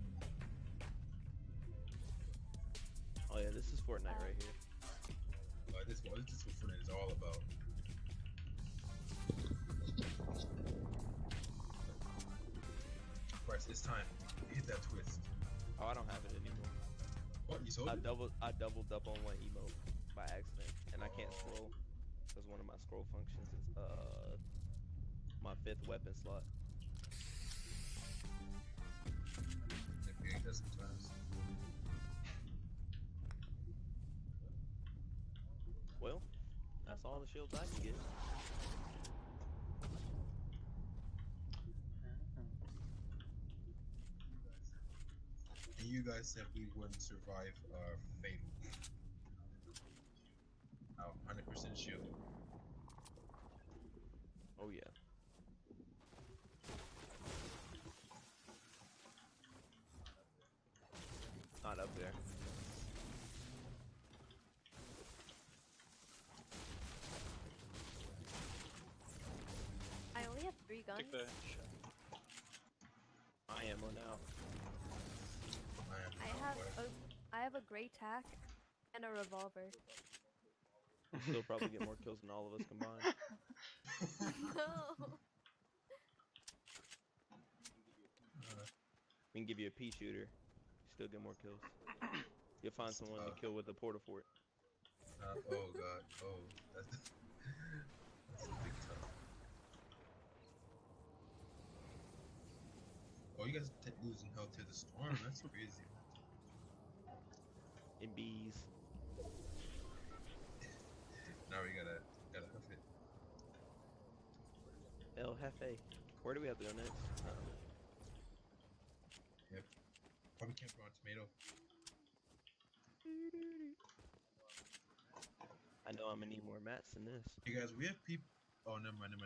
Oh yeah, this is Fortnite right here. This is what Fortnite is all about. Bryce, it's time. Hit that twist. Oh, I don't have it anymore. What, you sold I it? doubled up on one emote by accident, and I can't scroll because one of my scroll functions is my 5th weapon slot. Okay, that's sometimes. Well, that's all the shields I can get. guys said we wouldn't survive Fatal. Oh, 100% shield. Oh yeah. Not up there. I only have 3 guns. Take the shot. I am on now. I have a gray tack and a revolver. We'll still probably get more kills than all of us combined. No. We can give you a pea shooter. Still get more kills. You'll find someone to kill with a porta fort. Oh god. Oh, that's a big tough. Oh, you guys losing health to the storm. That's crazy. And bees. Now we gotta huff it. El Jefe. Where do we have to go next? Yep. Probably camp on tomato. I know I'm gonna need more mats than this. Hey guys, we have people. Oh, never mind.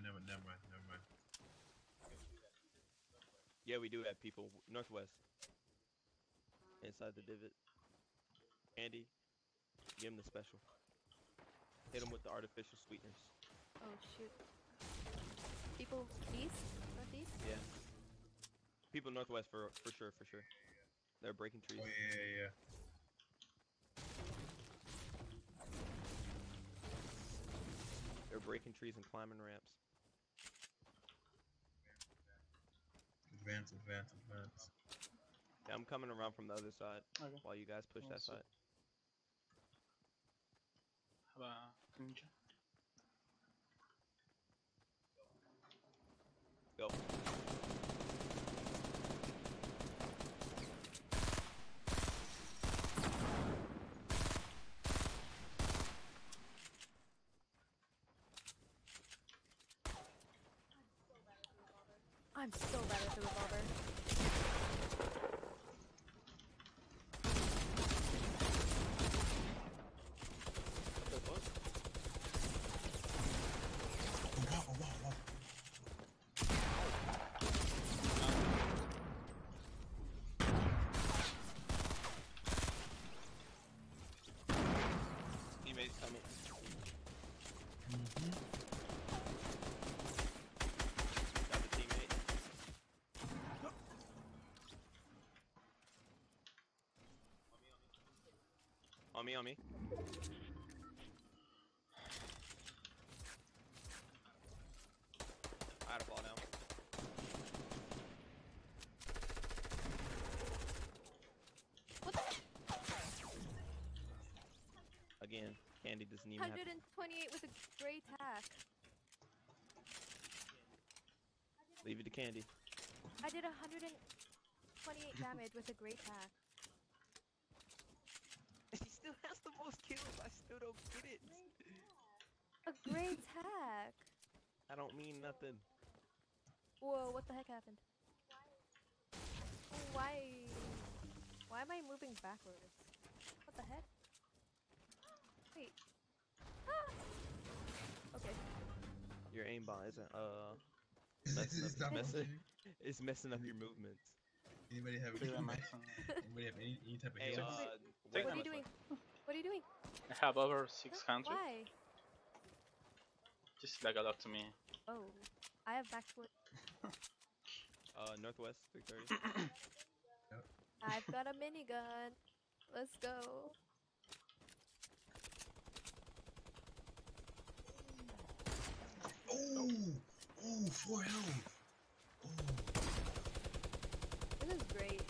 Yeah, we do have people northwest. Inside the divot. Andy, give him the special. Hit him with the artificial sweeteners. Oh shoot. People east? Northeast? Yeah. People northwest for sure. They're breaking trees. Oh yeah. They're breaking trees and climbing ramps. Advance. Yeah, I'm coming around from the other side Okay. while you guys push that Awesome. side. Have a ninja. Go. I'm so bad at the revolver. What the fuck? Wow. Teammates coming. Got the teammate. On me. I had to fall now. What the? Again, Candy doesn't even have 128 with a gray tack. leave it to Candy. I did 128 damage with a gray tack. She still has the most kills. I still don't get it. A gray tack. I don't mean nothing. Whoa, what the heck happened? Why am I moving backwards? What the heck? Wait. Ah! Okay. Your aimbot isn't Stop. it's messing up your movements. Anybody have Clear any, my anybody have any type of Hey, heal? Take What them are you doing? What are you doing? I have over 600. Why? Just lag a lot to me. Oh, I have backwood. Northwest 330. I've got a minigun. Let's go. Oh, 4 health. Oh. This is great.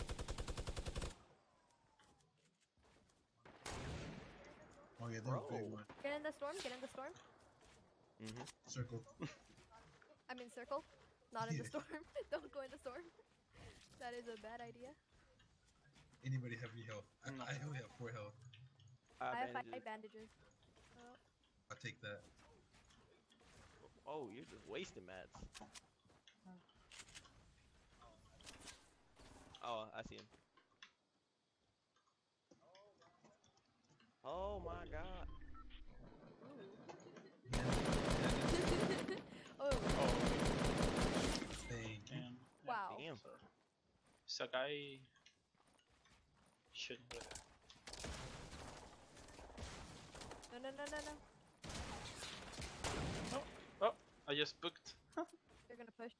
Oh yeah, that was a big one. Get in the storm. Get in the storm. Circle. I'm in circle. Not in the storm. Don't go in the storm. That is a bad idea. Anybody have any health? I only have 4 health. I have 5 bandages. Oh. I'll take that. Oh, you're just wasting mats. Oh, I see him. my god. Oh, Oh, Thank you. damn. wow. Damn. So guy shouldn't do that. No, no, no, no, no. Oh, I just booked. They're gonna push.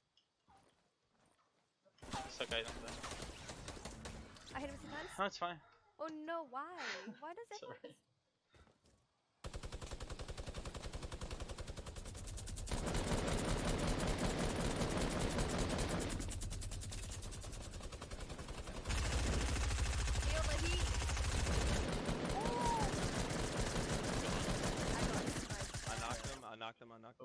So guy down there. I hit him 2 times. No, it's fine. Oh no, why? Why does it? Sorry. Feel the heat. Oh! I knocked him. I knocked him. I knocked him.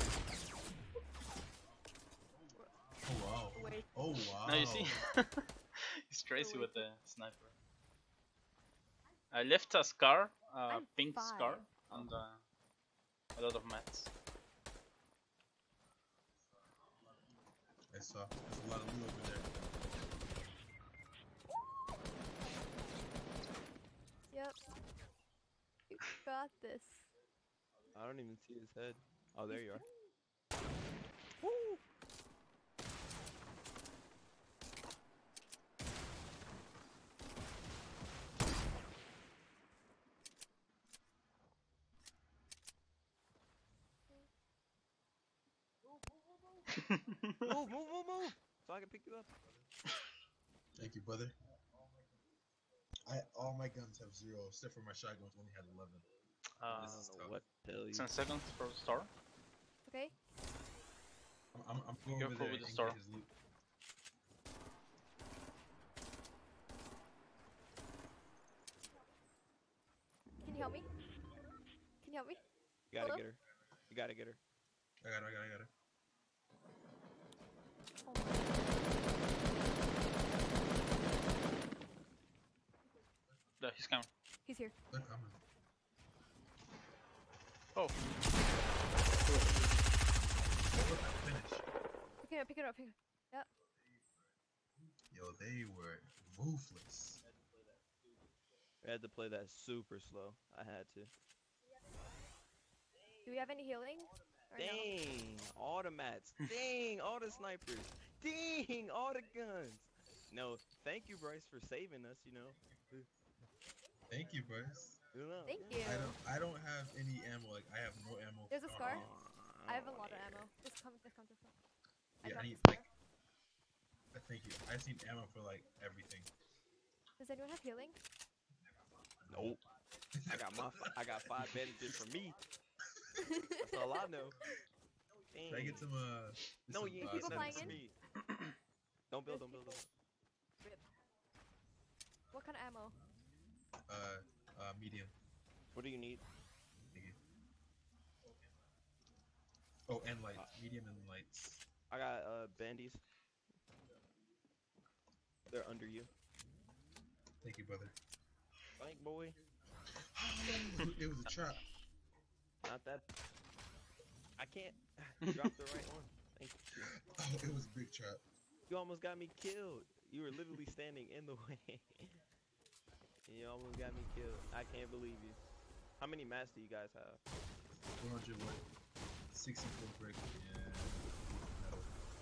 Oh wow. Wait. Oh wow. Now you see, he's crazy with the sniper. I left a scar, I'm pink scar, fine. and a lot of mats. I saw. There's a lot of loot over there. Yep. You got this. I don't even see his head. Oh, there you are. Move, move, move, move! So I can pick you up. Thank you, brother. All my guns have 0, except for my shotguns only had 11. I This is don't know tough. what to tell you. 10 seconds for the store. Okay. I'm going Go over for there with the and store. get his loot. Can you help me? Can you help me? You gotta Hello? get her. You gotta get her. I got it. Oh my. No, he's coming. He's here. They're coming. Oh, Finish. Pick it up, pick it up, pick it up. Yep. Yo, they were ruthless. I had to play that super slow. I had to. Do we have any healing? Or no? Dang, all the mats. Dang, all the snipers. Dang, all the guns. No, thank you, Bryce, for saving us. You know. Thank you, Bryce. You know. Thank you. I don't have any ammo. Like I have no ammo. There's a scar. Aw, I have a lot of ammo. Just come, just come, just come. Yeah, I dropped need the like. Thank you. I need ammo for like everything. Does anyone have healing? Nope. I got 5 bandages for me. That's all I know. Dang. Can I get some No, some, you ain't people getting flying nothing in? for me. Don't build, There's don't build, don't build. Rip. What kind of ammo? medium. What do you need? Thank you. Oh, and lights. Medium and lights. I got bandies. They're under you. Thank you, brother. Thank boy. It was a trap. Not that. I can't drop the right one. Thank you. Oh, it was a big trap. You almost got me killed. You were literally standing in the way. And you almost got me killed. I can't believe you. How many mats do you guys have? 400 what? 64 brick. Yeah. Metal.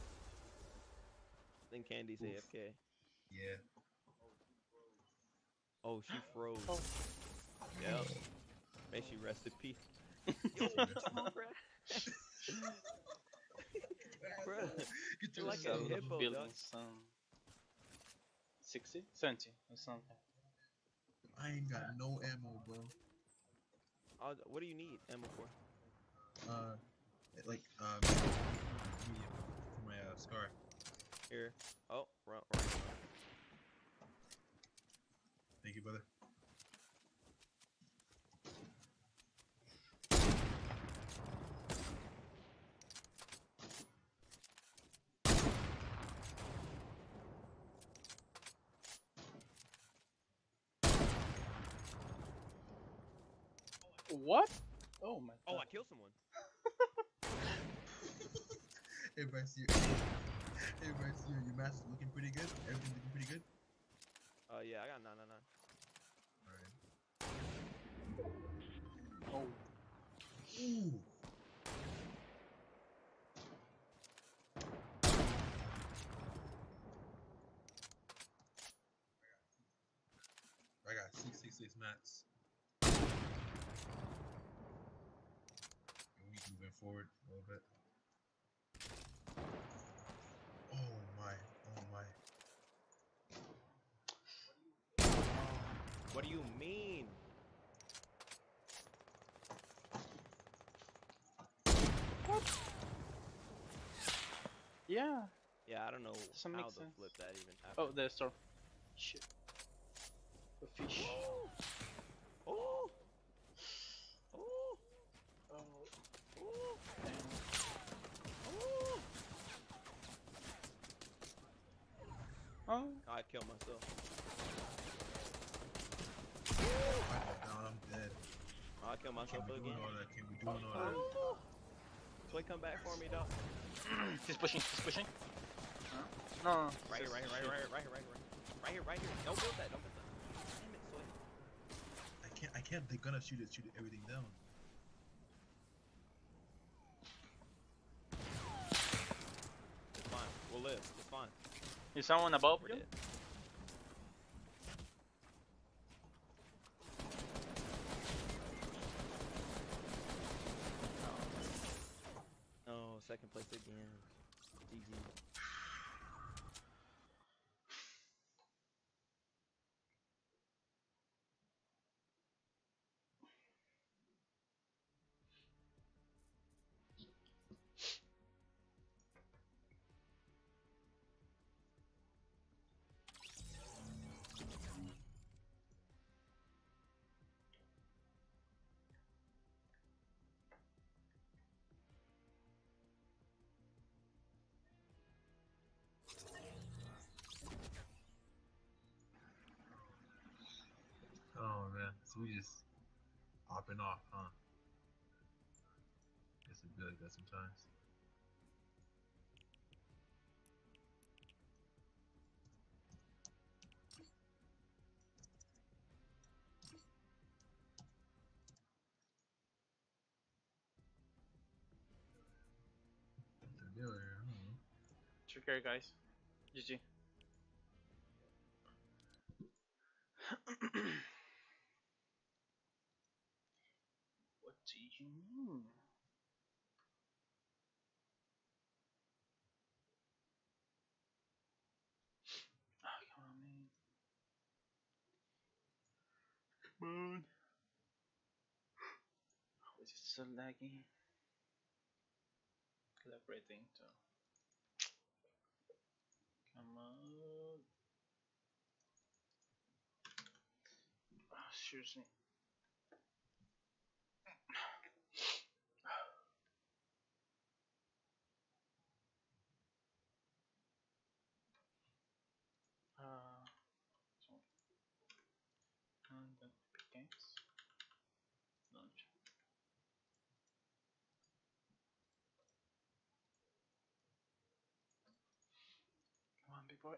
I think Candy's Oof. AFK. Yeah. Oh, she froze. Oh. Yep. May she rest in peace. Yo, come on, bruh. Bruh. Get You're your like a a lot of hippo, dog. buildings. 60, 70, or something. I ain't got no ammo, bro. What do you need ammo for? Like medium for my scar. Here. Oh, run. Thank you, brother. What? Oh my Oh, god. I killed someone. Hey, Bryce, your mask is looking pretty good. Everything looking pretty good. Yeah, I got 999. Alright. got 666 mats. And we moving forward a little bit. Oh my, oh my. What do you mean? Yeah. Yeah, I don't know Doesn't how make the sense. flip that even happened. Oh, the storm. Shit. A fish. Oh! Oh! Oh. Oh! Damn. Oh! Oh. I killed myself. I got down, I'm dead. I killed myself Can't be doing again. all that, can't be doing all that. Oh! Sway, come back for me, dog. He's pushing. He's pushing. No. Right here, right here, right here, right here, right here, right here, right here. Don't build that, don't build that. Damn it, Sway. I can't, they're gonna shoot everything down. It's fine. We'll live. It's fine. Is someone above We're you? dead. Oh, second place again. GG. Oh man, so we just hopping off, huh? Guess it be like that sometimes. What the deal here? I don't know. Take care, guys. GG. What do you mean? Oh, come on, man. Come on. Oh, is it so laggy? Collaborating too. Come on. Oh, seriously. So, and then games. Launch. Come on, big boy.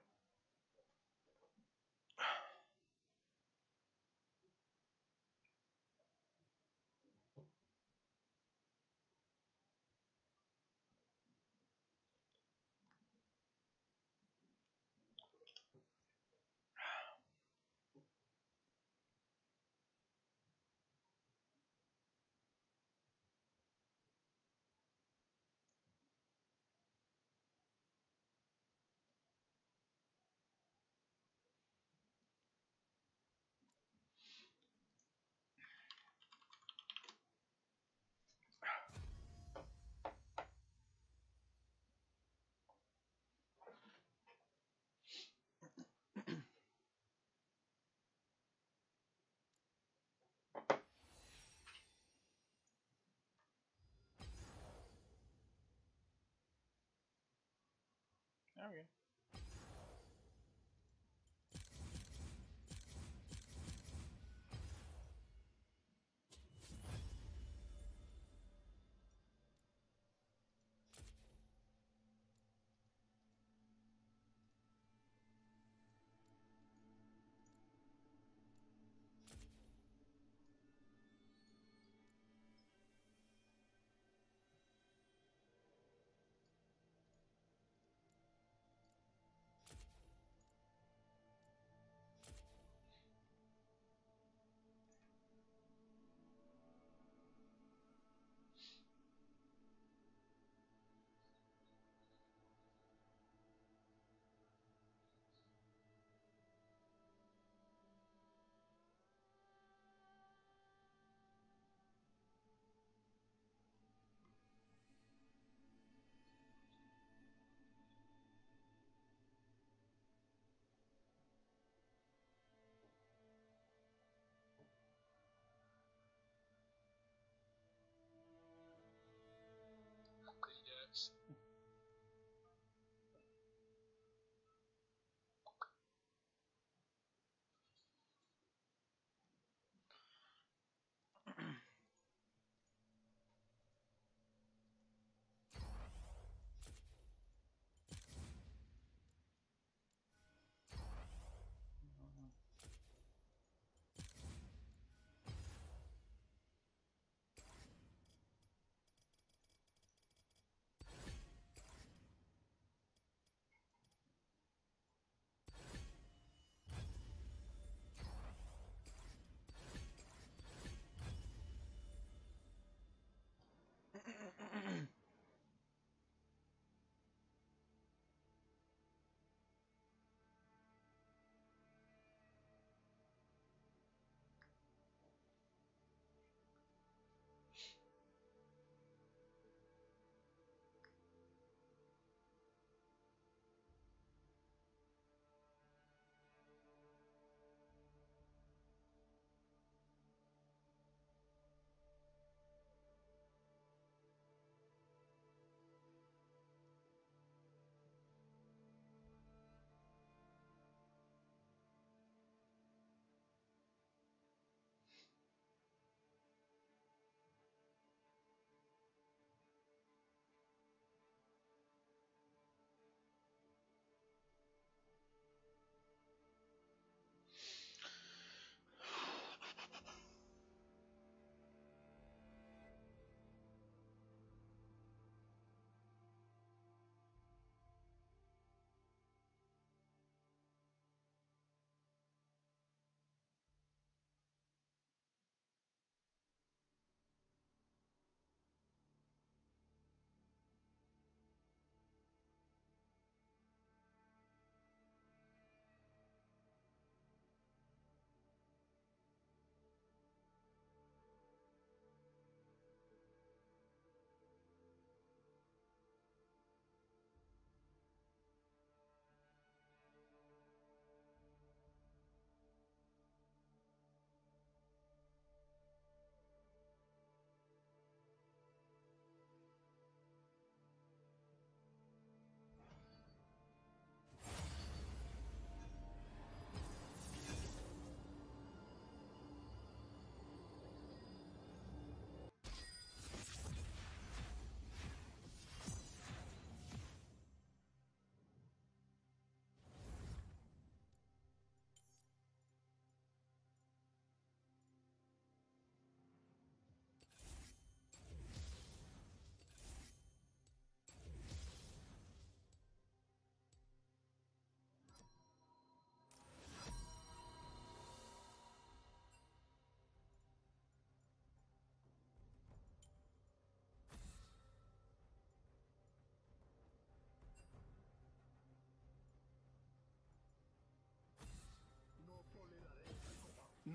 Okay.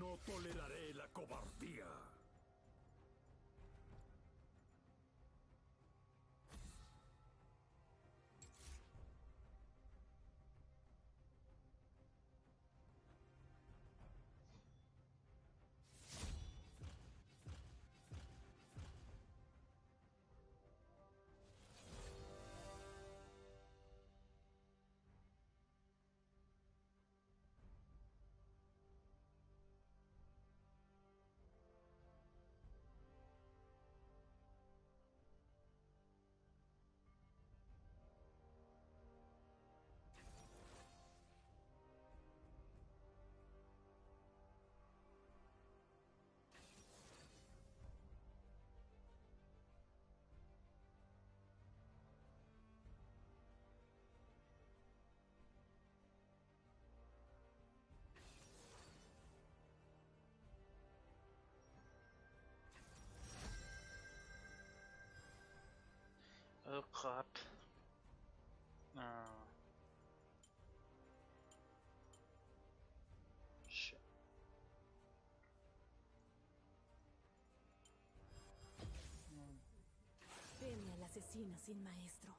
No toleraré la cobardía. Oh crap. Shit. Teme al asesino sin maestro.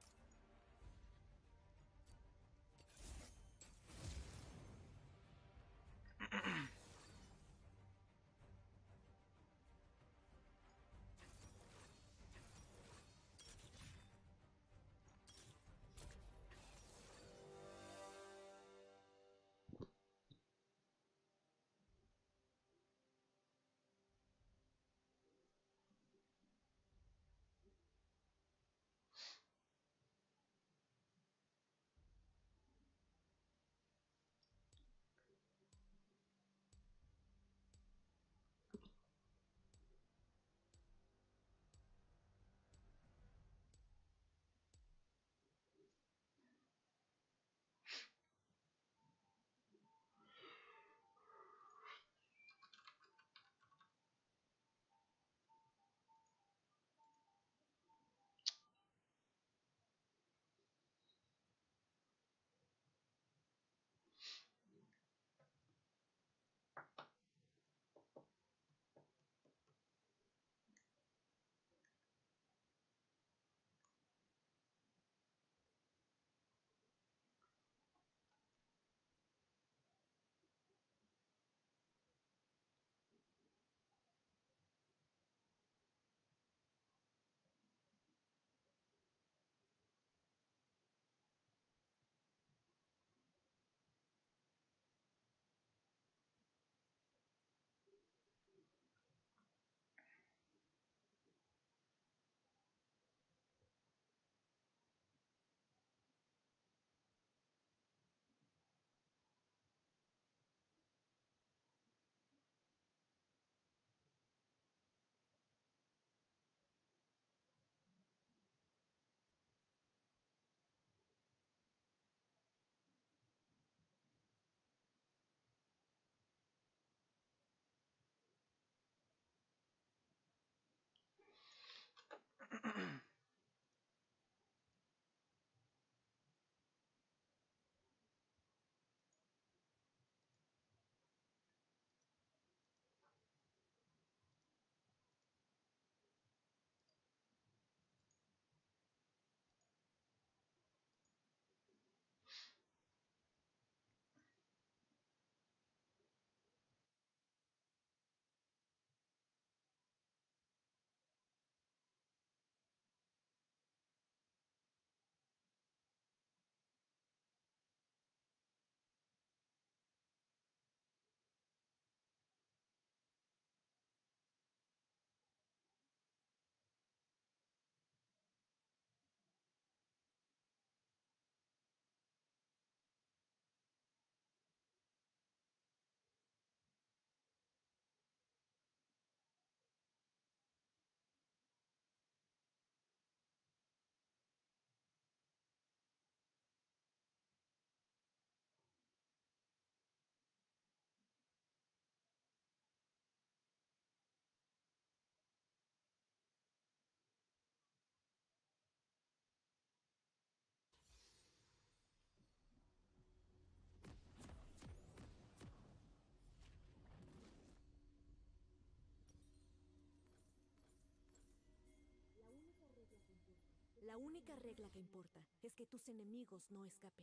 La única regla que importa es que tus enemigos no escapen.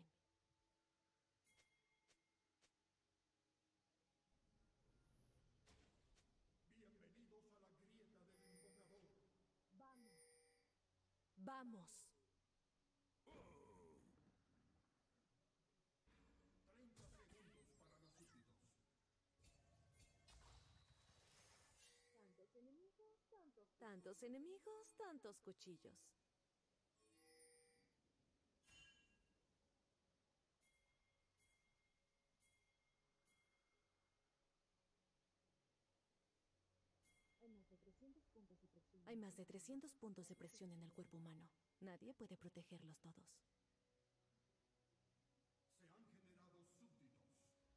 Bienvenidos a la grieta del invocador. ¡Vamos! 30 segundos para los súbditos. Tantos enemigos, tantos cuchillos. Hay más de 300 puntos de presión en el cuerpo humano. Nadie puede protegerlos todos. Se han generado súbditos.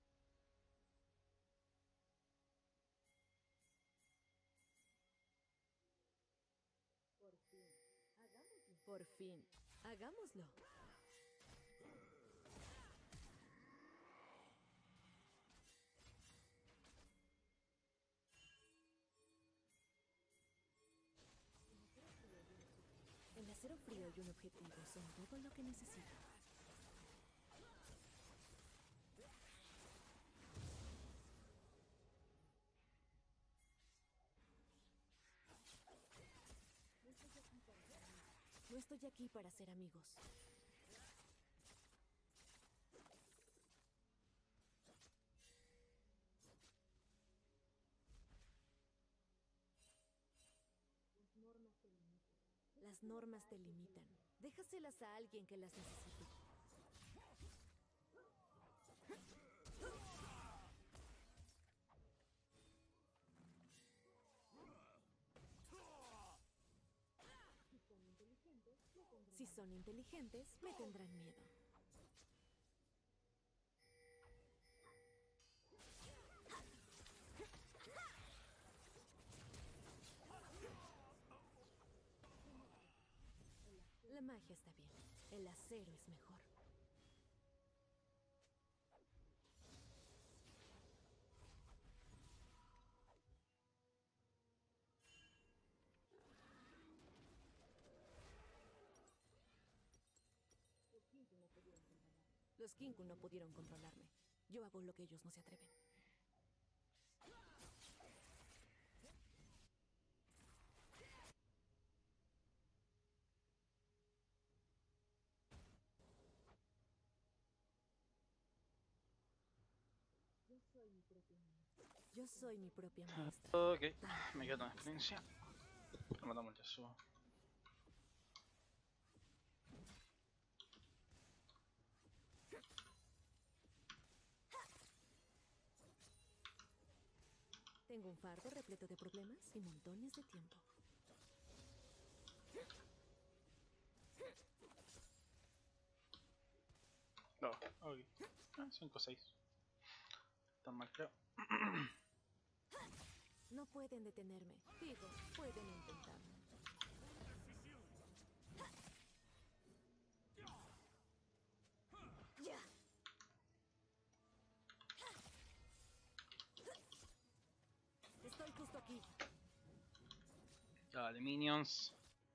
Por fin, hagámoslo. El acero frío y un objetivo son todo lo que necesito. No estoy aquí para ser amigos. Las normas te limitan. Déjaselas a alguien que las necesite. Si son inteligentes, me tendrán miedo. La magia está bien. El acero es mejor. Los Kinku no pudieron controlarme. Yo hago lo que ellos no se atreven. Yo soy mi propia maestra. Ok, me quedo en experiencia. Matamos el Yasuo. Tengo un fardo repleto de problemas y montones de tiempo. No, ok. 5 o 6. Tan mal creo. No pueden detenerme. Digo, pueden intentarlo. ¡Ya! Estoy justo aquí. Ya, de minions.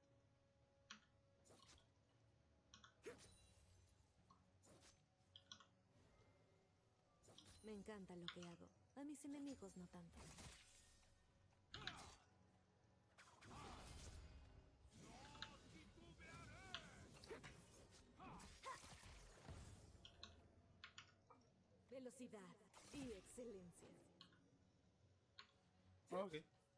Me encanta lo que hago. A mis enemigos no tanto. Velocidad y excelencia. Ok.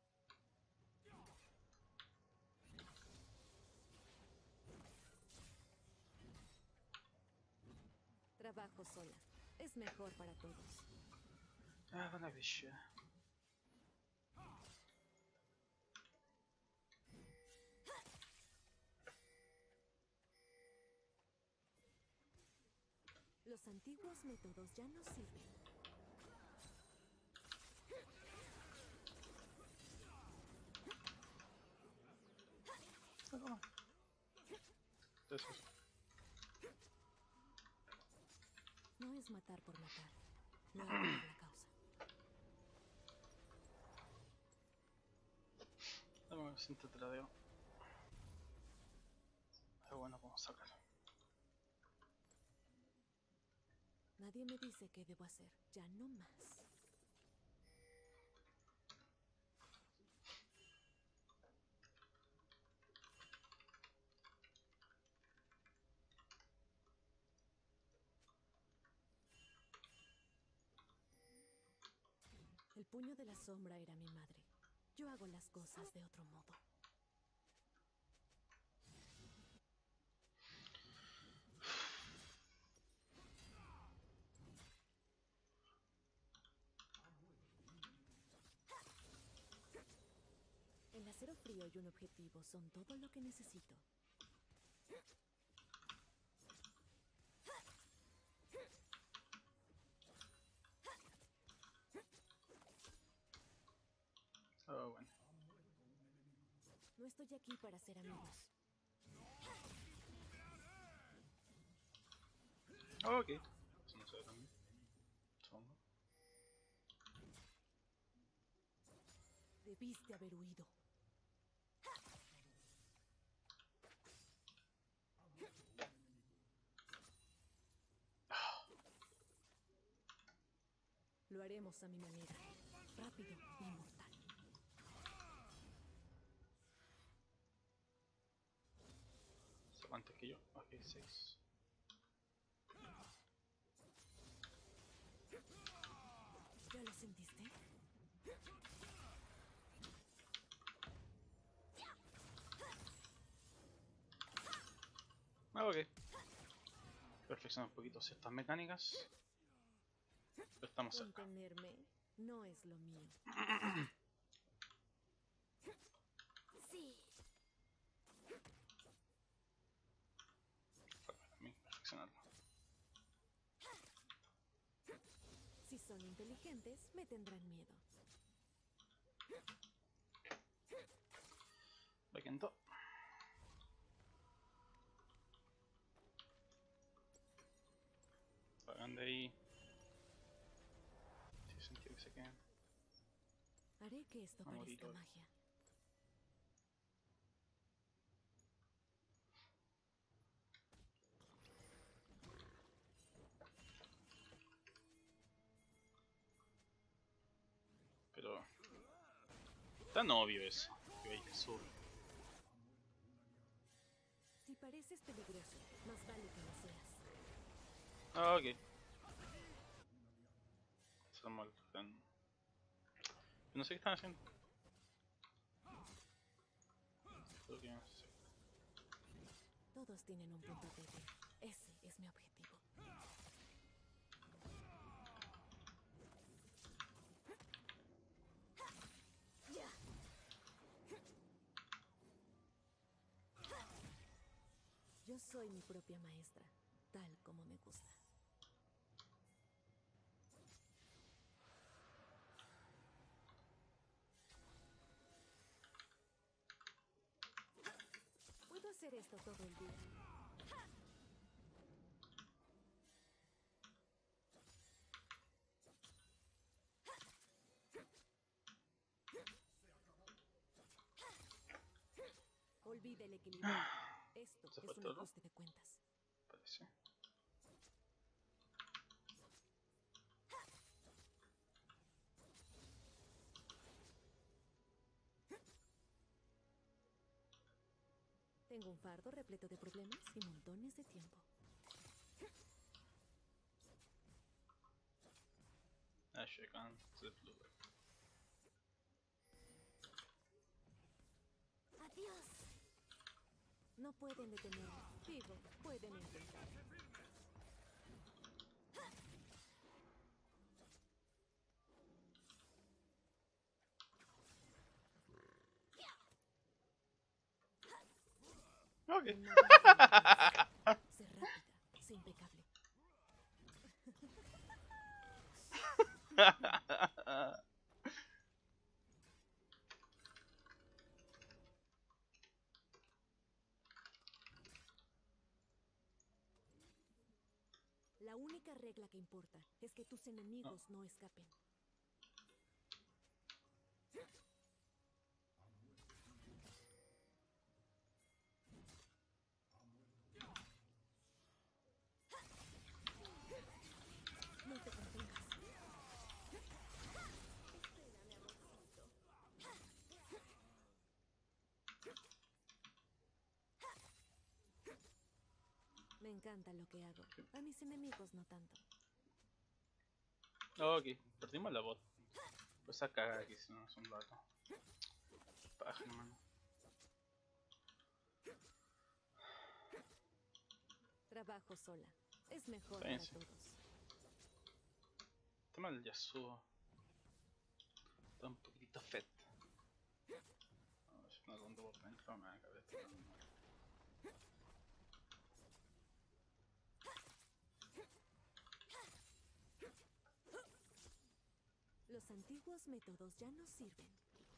Trabajo sola. Es mejor para todos. Ah, vale, bicho. Los antiguos métodos ya no sirven. Eso. No es matar por matar. Lo hago por la causa. Dame un siguiente te la veo. bueno, vamos a sacar. Nadie me dice qué debo hacer. Ya no más. El puño de la sombra era mi madre. Yo hago las cosas de otro modo. El acero frío y un objetivo son todo lo que necesito. Oh, bueno. No estoy aquí para ser amigos. Oh, ok. Eso no se ve tan bien. Supongo. Debiste haber huido. Lo haremos a mi manera. Rápido y mortal. ¿Saco antes que yo? Ok, 6. ¿Ya lo sentiste? Ah, ok. Perfeccionar un poquito ciertas mecánicas. Pero estamos cerca. Contenerme no es lo mío. Sí. Para mí, perfeccionarlo. Si son inteligentes, me tendrán miedo. Backendo. Hagan de ahí. Tiene sentido que se queden. Haré que esto A morir parezca hoy. magia. Pero... tan obvio eso. Que veis que sube. Si pareces peligroso, más vale que lo seas. Ah, ok. Se mal. No sé qué están haciendo. Creo que no sé. Todos tienen un punto débil. Ese es mi objetivo. Yo soy mi propia maestra, tal como me gusta. Puedo hacer esto todo el día. Olvide el equilibrio. Esto ¿Se es fue un todo? ajuste de cuentas. Parece. Tengo un fardo repleto de problemas y montones de tiempo. Ashe can the blue. ¡Adiós! No pueden detenerme. Digo, pueden intentar. Ok. Mi modo de ganar es ser rápida, ser impecable. La única regla que importa es que tus enemigos no escapen. Me encanta lo que hago. A mis enemigos no tanto. Oh, ok, perdimos la bot. Pues a cagar aquí si no es un rato. Paja, hermano. Trabajo sola. Es mejor Está bien, para sí. todos. Toma el Yasuo. Está un poquitito fett. A ver si me hago un double dentro, me acabé de tirar un mal. Los antiguos métodos ya no sirven.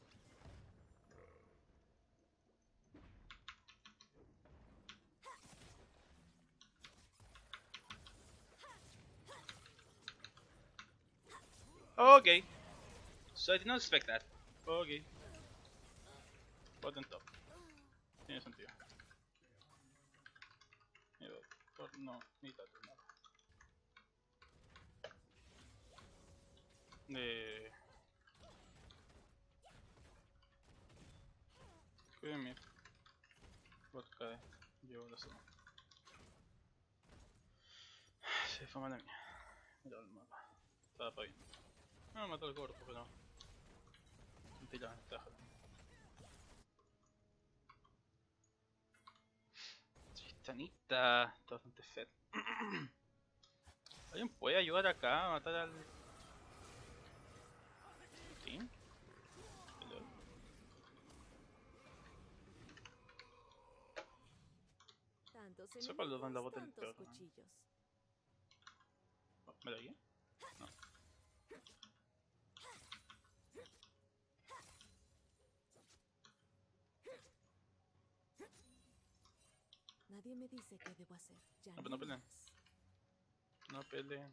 Okay, so I did not expect that. Okay. Bottom top. Tiene sentido. No, ni tanto, no. Cuida mid. Bot cae. Llevo la zona. Se fue mala mía. Mira el mapa. Estaba para bien. No, mató al corto, pero. Mentira, ventaja. Tristanita. Está bastante fed. ¿Alguien puede ayudar acá a matar al team? Hello. Tantos Eso cuando dan la enemigos, bota del tantos perro. cuchillos. ¿Me la guía? No. Nadie me dice qué debo hacer. Ya No, no no peleen. más. No peleen.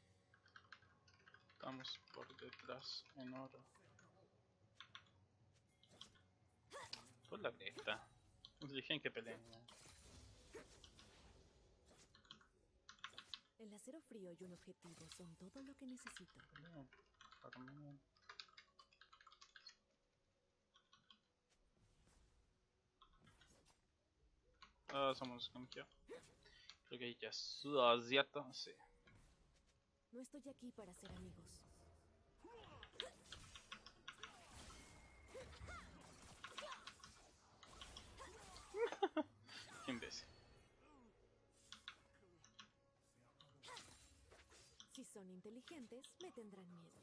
Estamos por detrás en oro. Por la cresta. Nos dijeron que peleen. El acero frío y un objetivo son todo lo que necesito. Peleen. Farmeen. Ah, somos Genkia. Creo que ya es asiato, sí. No estoy aquí para ser amigos. Qué imbécil. Si son inteligentes, me tendrán miedo.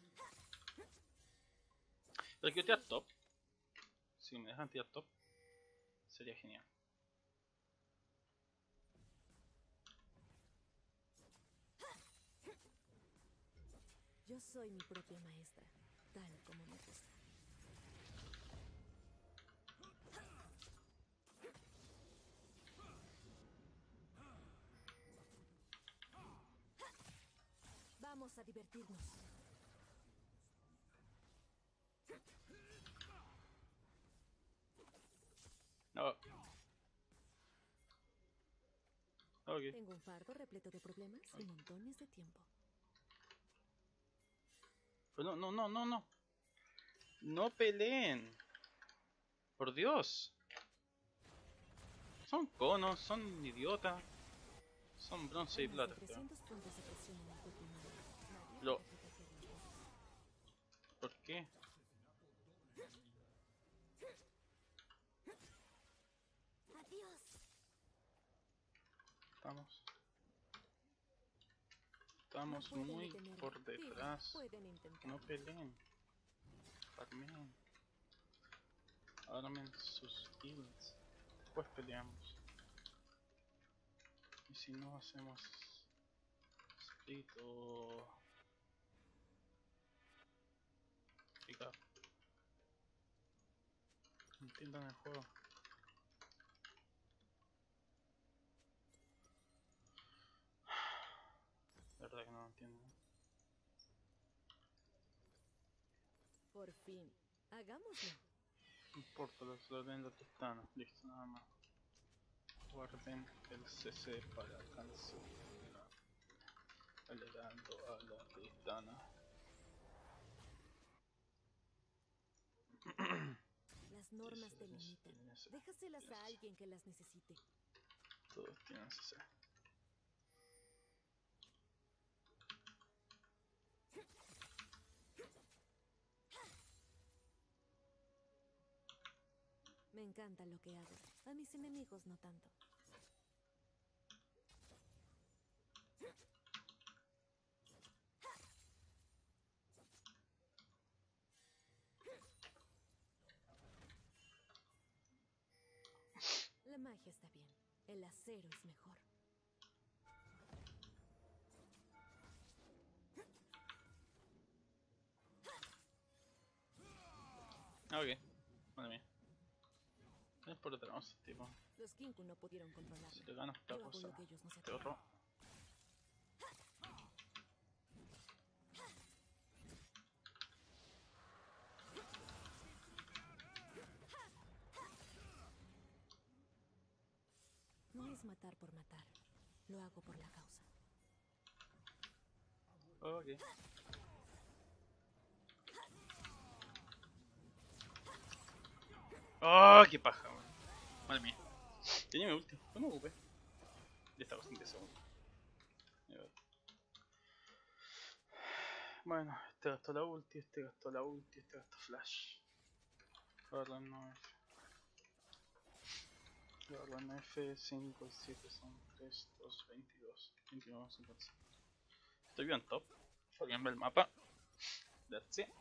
Pero quiero tirar top. Si me dejan tirar top, sería genial. Yo soy mi propia maestra, tal como me gusta. Vamos a divertirnos. No. Ok. Tengo un fardo repleto de problemas y montones de tiempo. Pero no. No peleen. Por Dios. Son conos, son idiotas. Son bronce y Hay más plata, de creo. 300 puntos de presión en el cuerpo humano. Nadie Lo- puede protegerlos. ¿Por qué? Adiós. Estamos. No Estamos pueden muy detenerme. por Digo, detrás. pueden intentar. No peleen. Farmeen. Armen sus kills. Después peleamos. Y si no hacemos split o pick up. Entiendan el juego. La verdad que no lo entienden. Por fin. Hagámoslo. No importa, los orden la tristana. Listo, nada más. Guarden el CC para cancelar. Alegando a la tristana. Las normas Dice, te limitan. tienes- Déjaselas a tienes- alguien que las necesite. Todos tienen CC. Me encanta lo que hago. A mis enemigos no tanto. La magia está bien. El acero es mejor. Ok, madre mía. Es por detrás, tipo. Los Kinku no pudieron controlarlo. Si te ganas Yo otra hago cosa, lo que ellos no se te atreven. ahorro. No es matar por matar. Lo hago por la causa. Ok. ¡Oh, qué paja, man! Madre mía. Tenía mi ulti, no me ocupé. Ya está bastante segundo. Bueno, este gastó la ulti, este gastó la ulti, este gastó flash. Aram no F. Aram F, 5, 7 son 3, 2, 22, 29, 50. Estoy bien top. Alguien ve el mapa. That's it.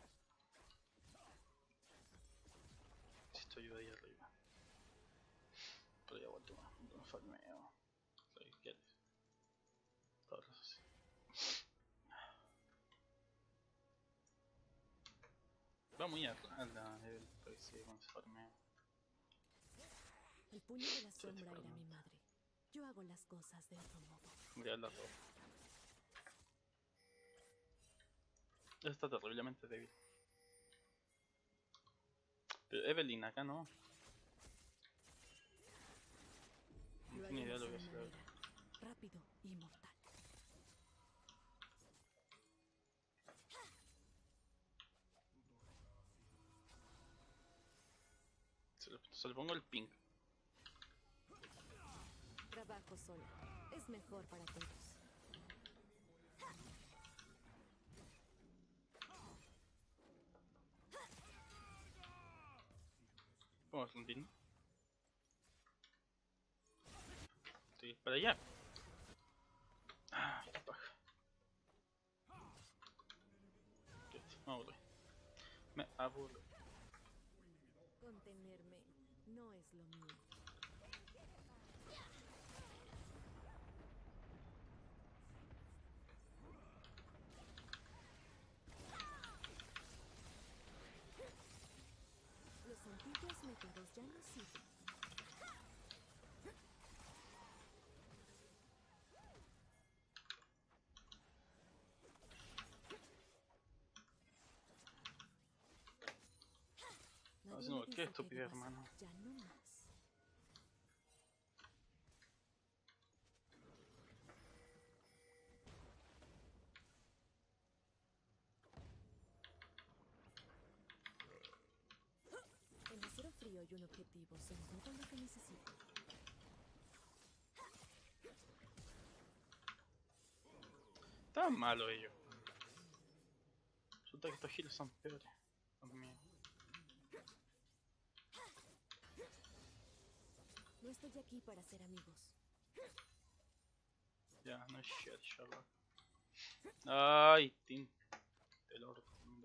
Si estoy yo ahí arriba. Pero ya vuelto un farmeo. Soy get. Todas las así. Va muy a la level 3 con ese farmeo. El puño de la Sí, sombra era perdón. mi madre. Yo hago las cosas de otro modo. Ya la top. Está terriblemente débil. Pero Evelyn acá no. No Lo tiene idea de haremos lo a que mi hace Evelyn. manera. Rápido y mortal. Se le pongo el ping. Trabajo sola. Es mejor para todos. ¿Cómo es un ping? Estoy para allá. Ah, qué paja. Me aburre. Me aburre. Contenerme no es lo mío. Los antiguos métodos ya no sirven. Nadie No, me qué dice qué estupidez, debo hacer. hermano. Ya no más. El acero frío y un objetivo son todo lo que necesito. Estaban malos ellos. Resulta que estos heals son peores. Dios mío. No estoy aquí para ser amigos. Ya, no es shit, Sherlock. Ay, Tim. Del orto.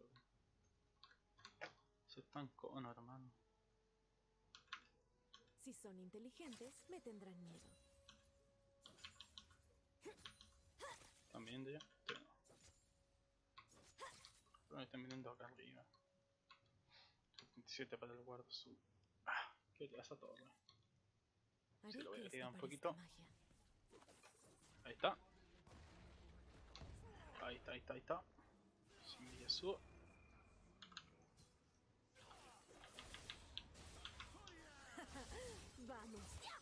Se están cono, hermano. Si son inteligentes, me tendrán miedo. También de allá. Sí. Pero me están viniendo acá arriba. 27 para el guarda azul. Ah, ¿qué le hace a todo? Haré Si lo voy a que agregar esto un parezca poquito. magia. Ahí está. Ahí está, ahí está, ahí está. Si ya subo. Vamos.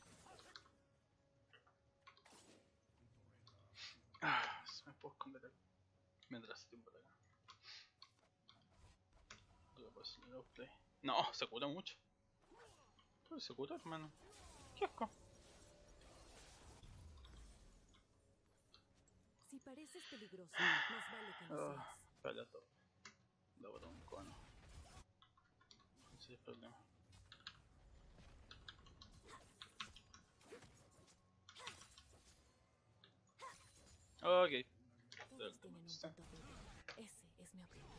Ah, se me puedo esconder aquí. Mientras se tiempo por acá. Pues le doy play. No, se cura mucho. ¿Cómo se cura, hermano? ¿Qué asco? Ese es peligroso. Más vale que no seas. Pela top. Dobra un cono. Ese es el problema. Ok. Todos tienen un punto débil. Ese es mi objetivo.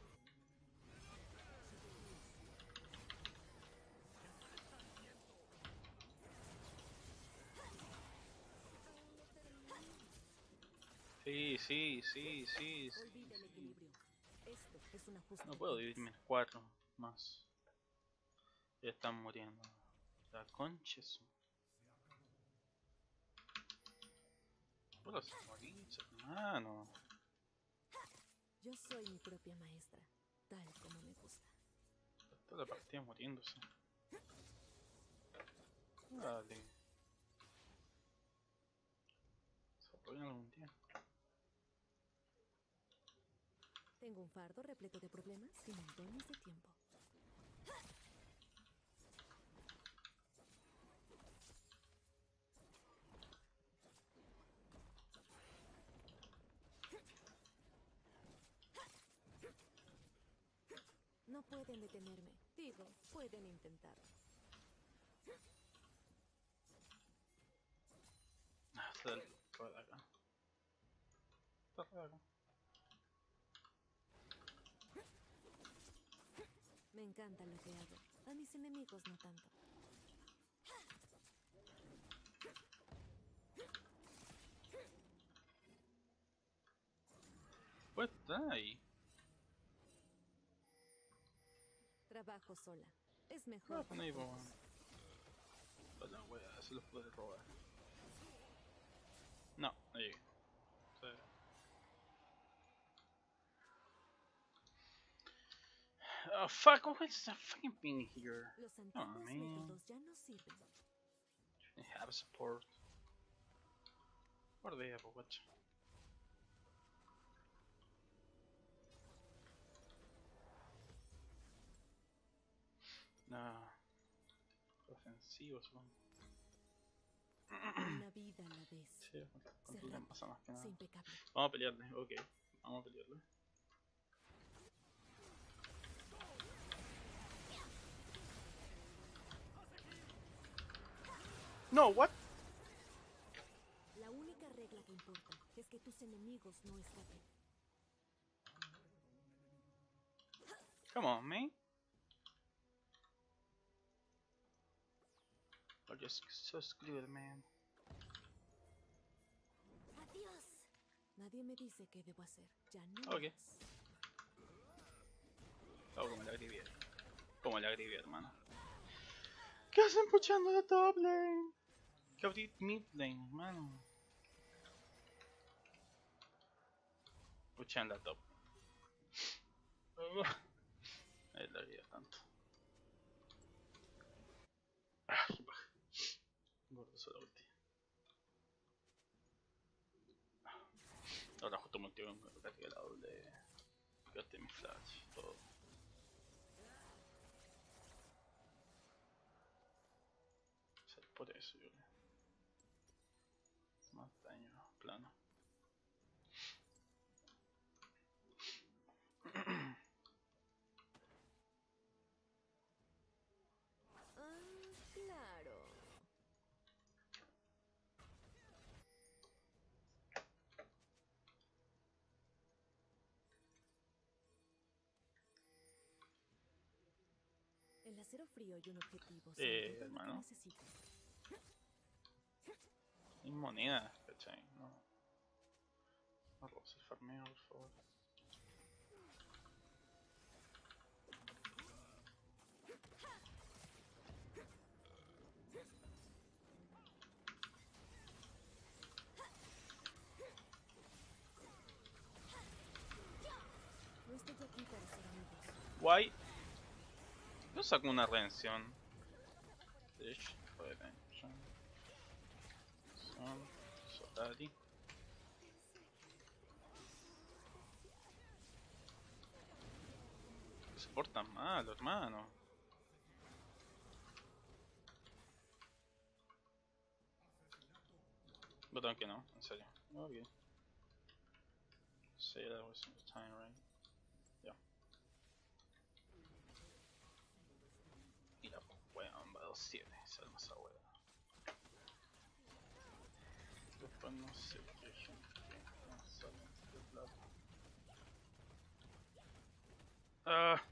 Sí, sí, sí, sí, sí, Olvida el sí. equilibrio. Esto es un ajuste. No de puedo cuentas. dividirme en 4 más. Ya están muriendo. La concha es un... Puedo hacer morirse, hermano. Yo soy mi propia maestra, tal como me gusta. Toda la partida muriéndose. Dale. Se apoyan algún día. Tengo un fardo repleto de problemas y montones de tiempo. No pueden detenerme. Digo, pueden intentarlo. Sal por acá. Está raro. Me encanta lo que hago. A mis enemigos no tanto. Pues está ahí. Trabajo sola. Es Voy mejor a poner ahí, para po. todos. Pues la wea, se los puede robar. No, no llegué. Sí. Oh fuck, what's the fucking ping here? Los Come on, antiguos man. métodos ya no sirven. I have support. What do they have, watch? No. Ofensivos, son. Una vida a la vez. Sí, control de masa más que nada. Impecable. Vamos a pelearle, ok. Vamos a pelearle. No, what? La única regla que importa es que tus enemigos no escapen. Come on, man. You're just so screwed, man. Adiós. Nadie me dice qué debo hacer. Ya no Ok. más. Oh, como la agribié. Como la agribié, hermano. ¿Qué hacen puchando la top lane? Que abrir mid lane, hermano. Puchan la top. Ahí la guía tanto. Ah, qué paja. Gordo solo ulti. Ahora justo me activo en la doble. Gasté mi flash, todo. O sea, por eso yo le. Más daño plano. Claro. El acero frío y un objetivo son todo lo que Hermano. necesito. Hay monedas, ¿cachai? No. No robes el farmeo, por favor. No estoy aquí para ser amigos. Why? Yo saco una redención. Redención. Son. Solari. Se porta mal, hermano. Botón que no, en serio. Ok. say that was time, right? Yeah. Y la weón, va 2-7, salma esa wea. Después no sé qué gente más sale de plata. Ah,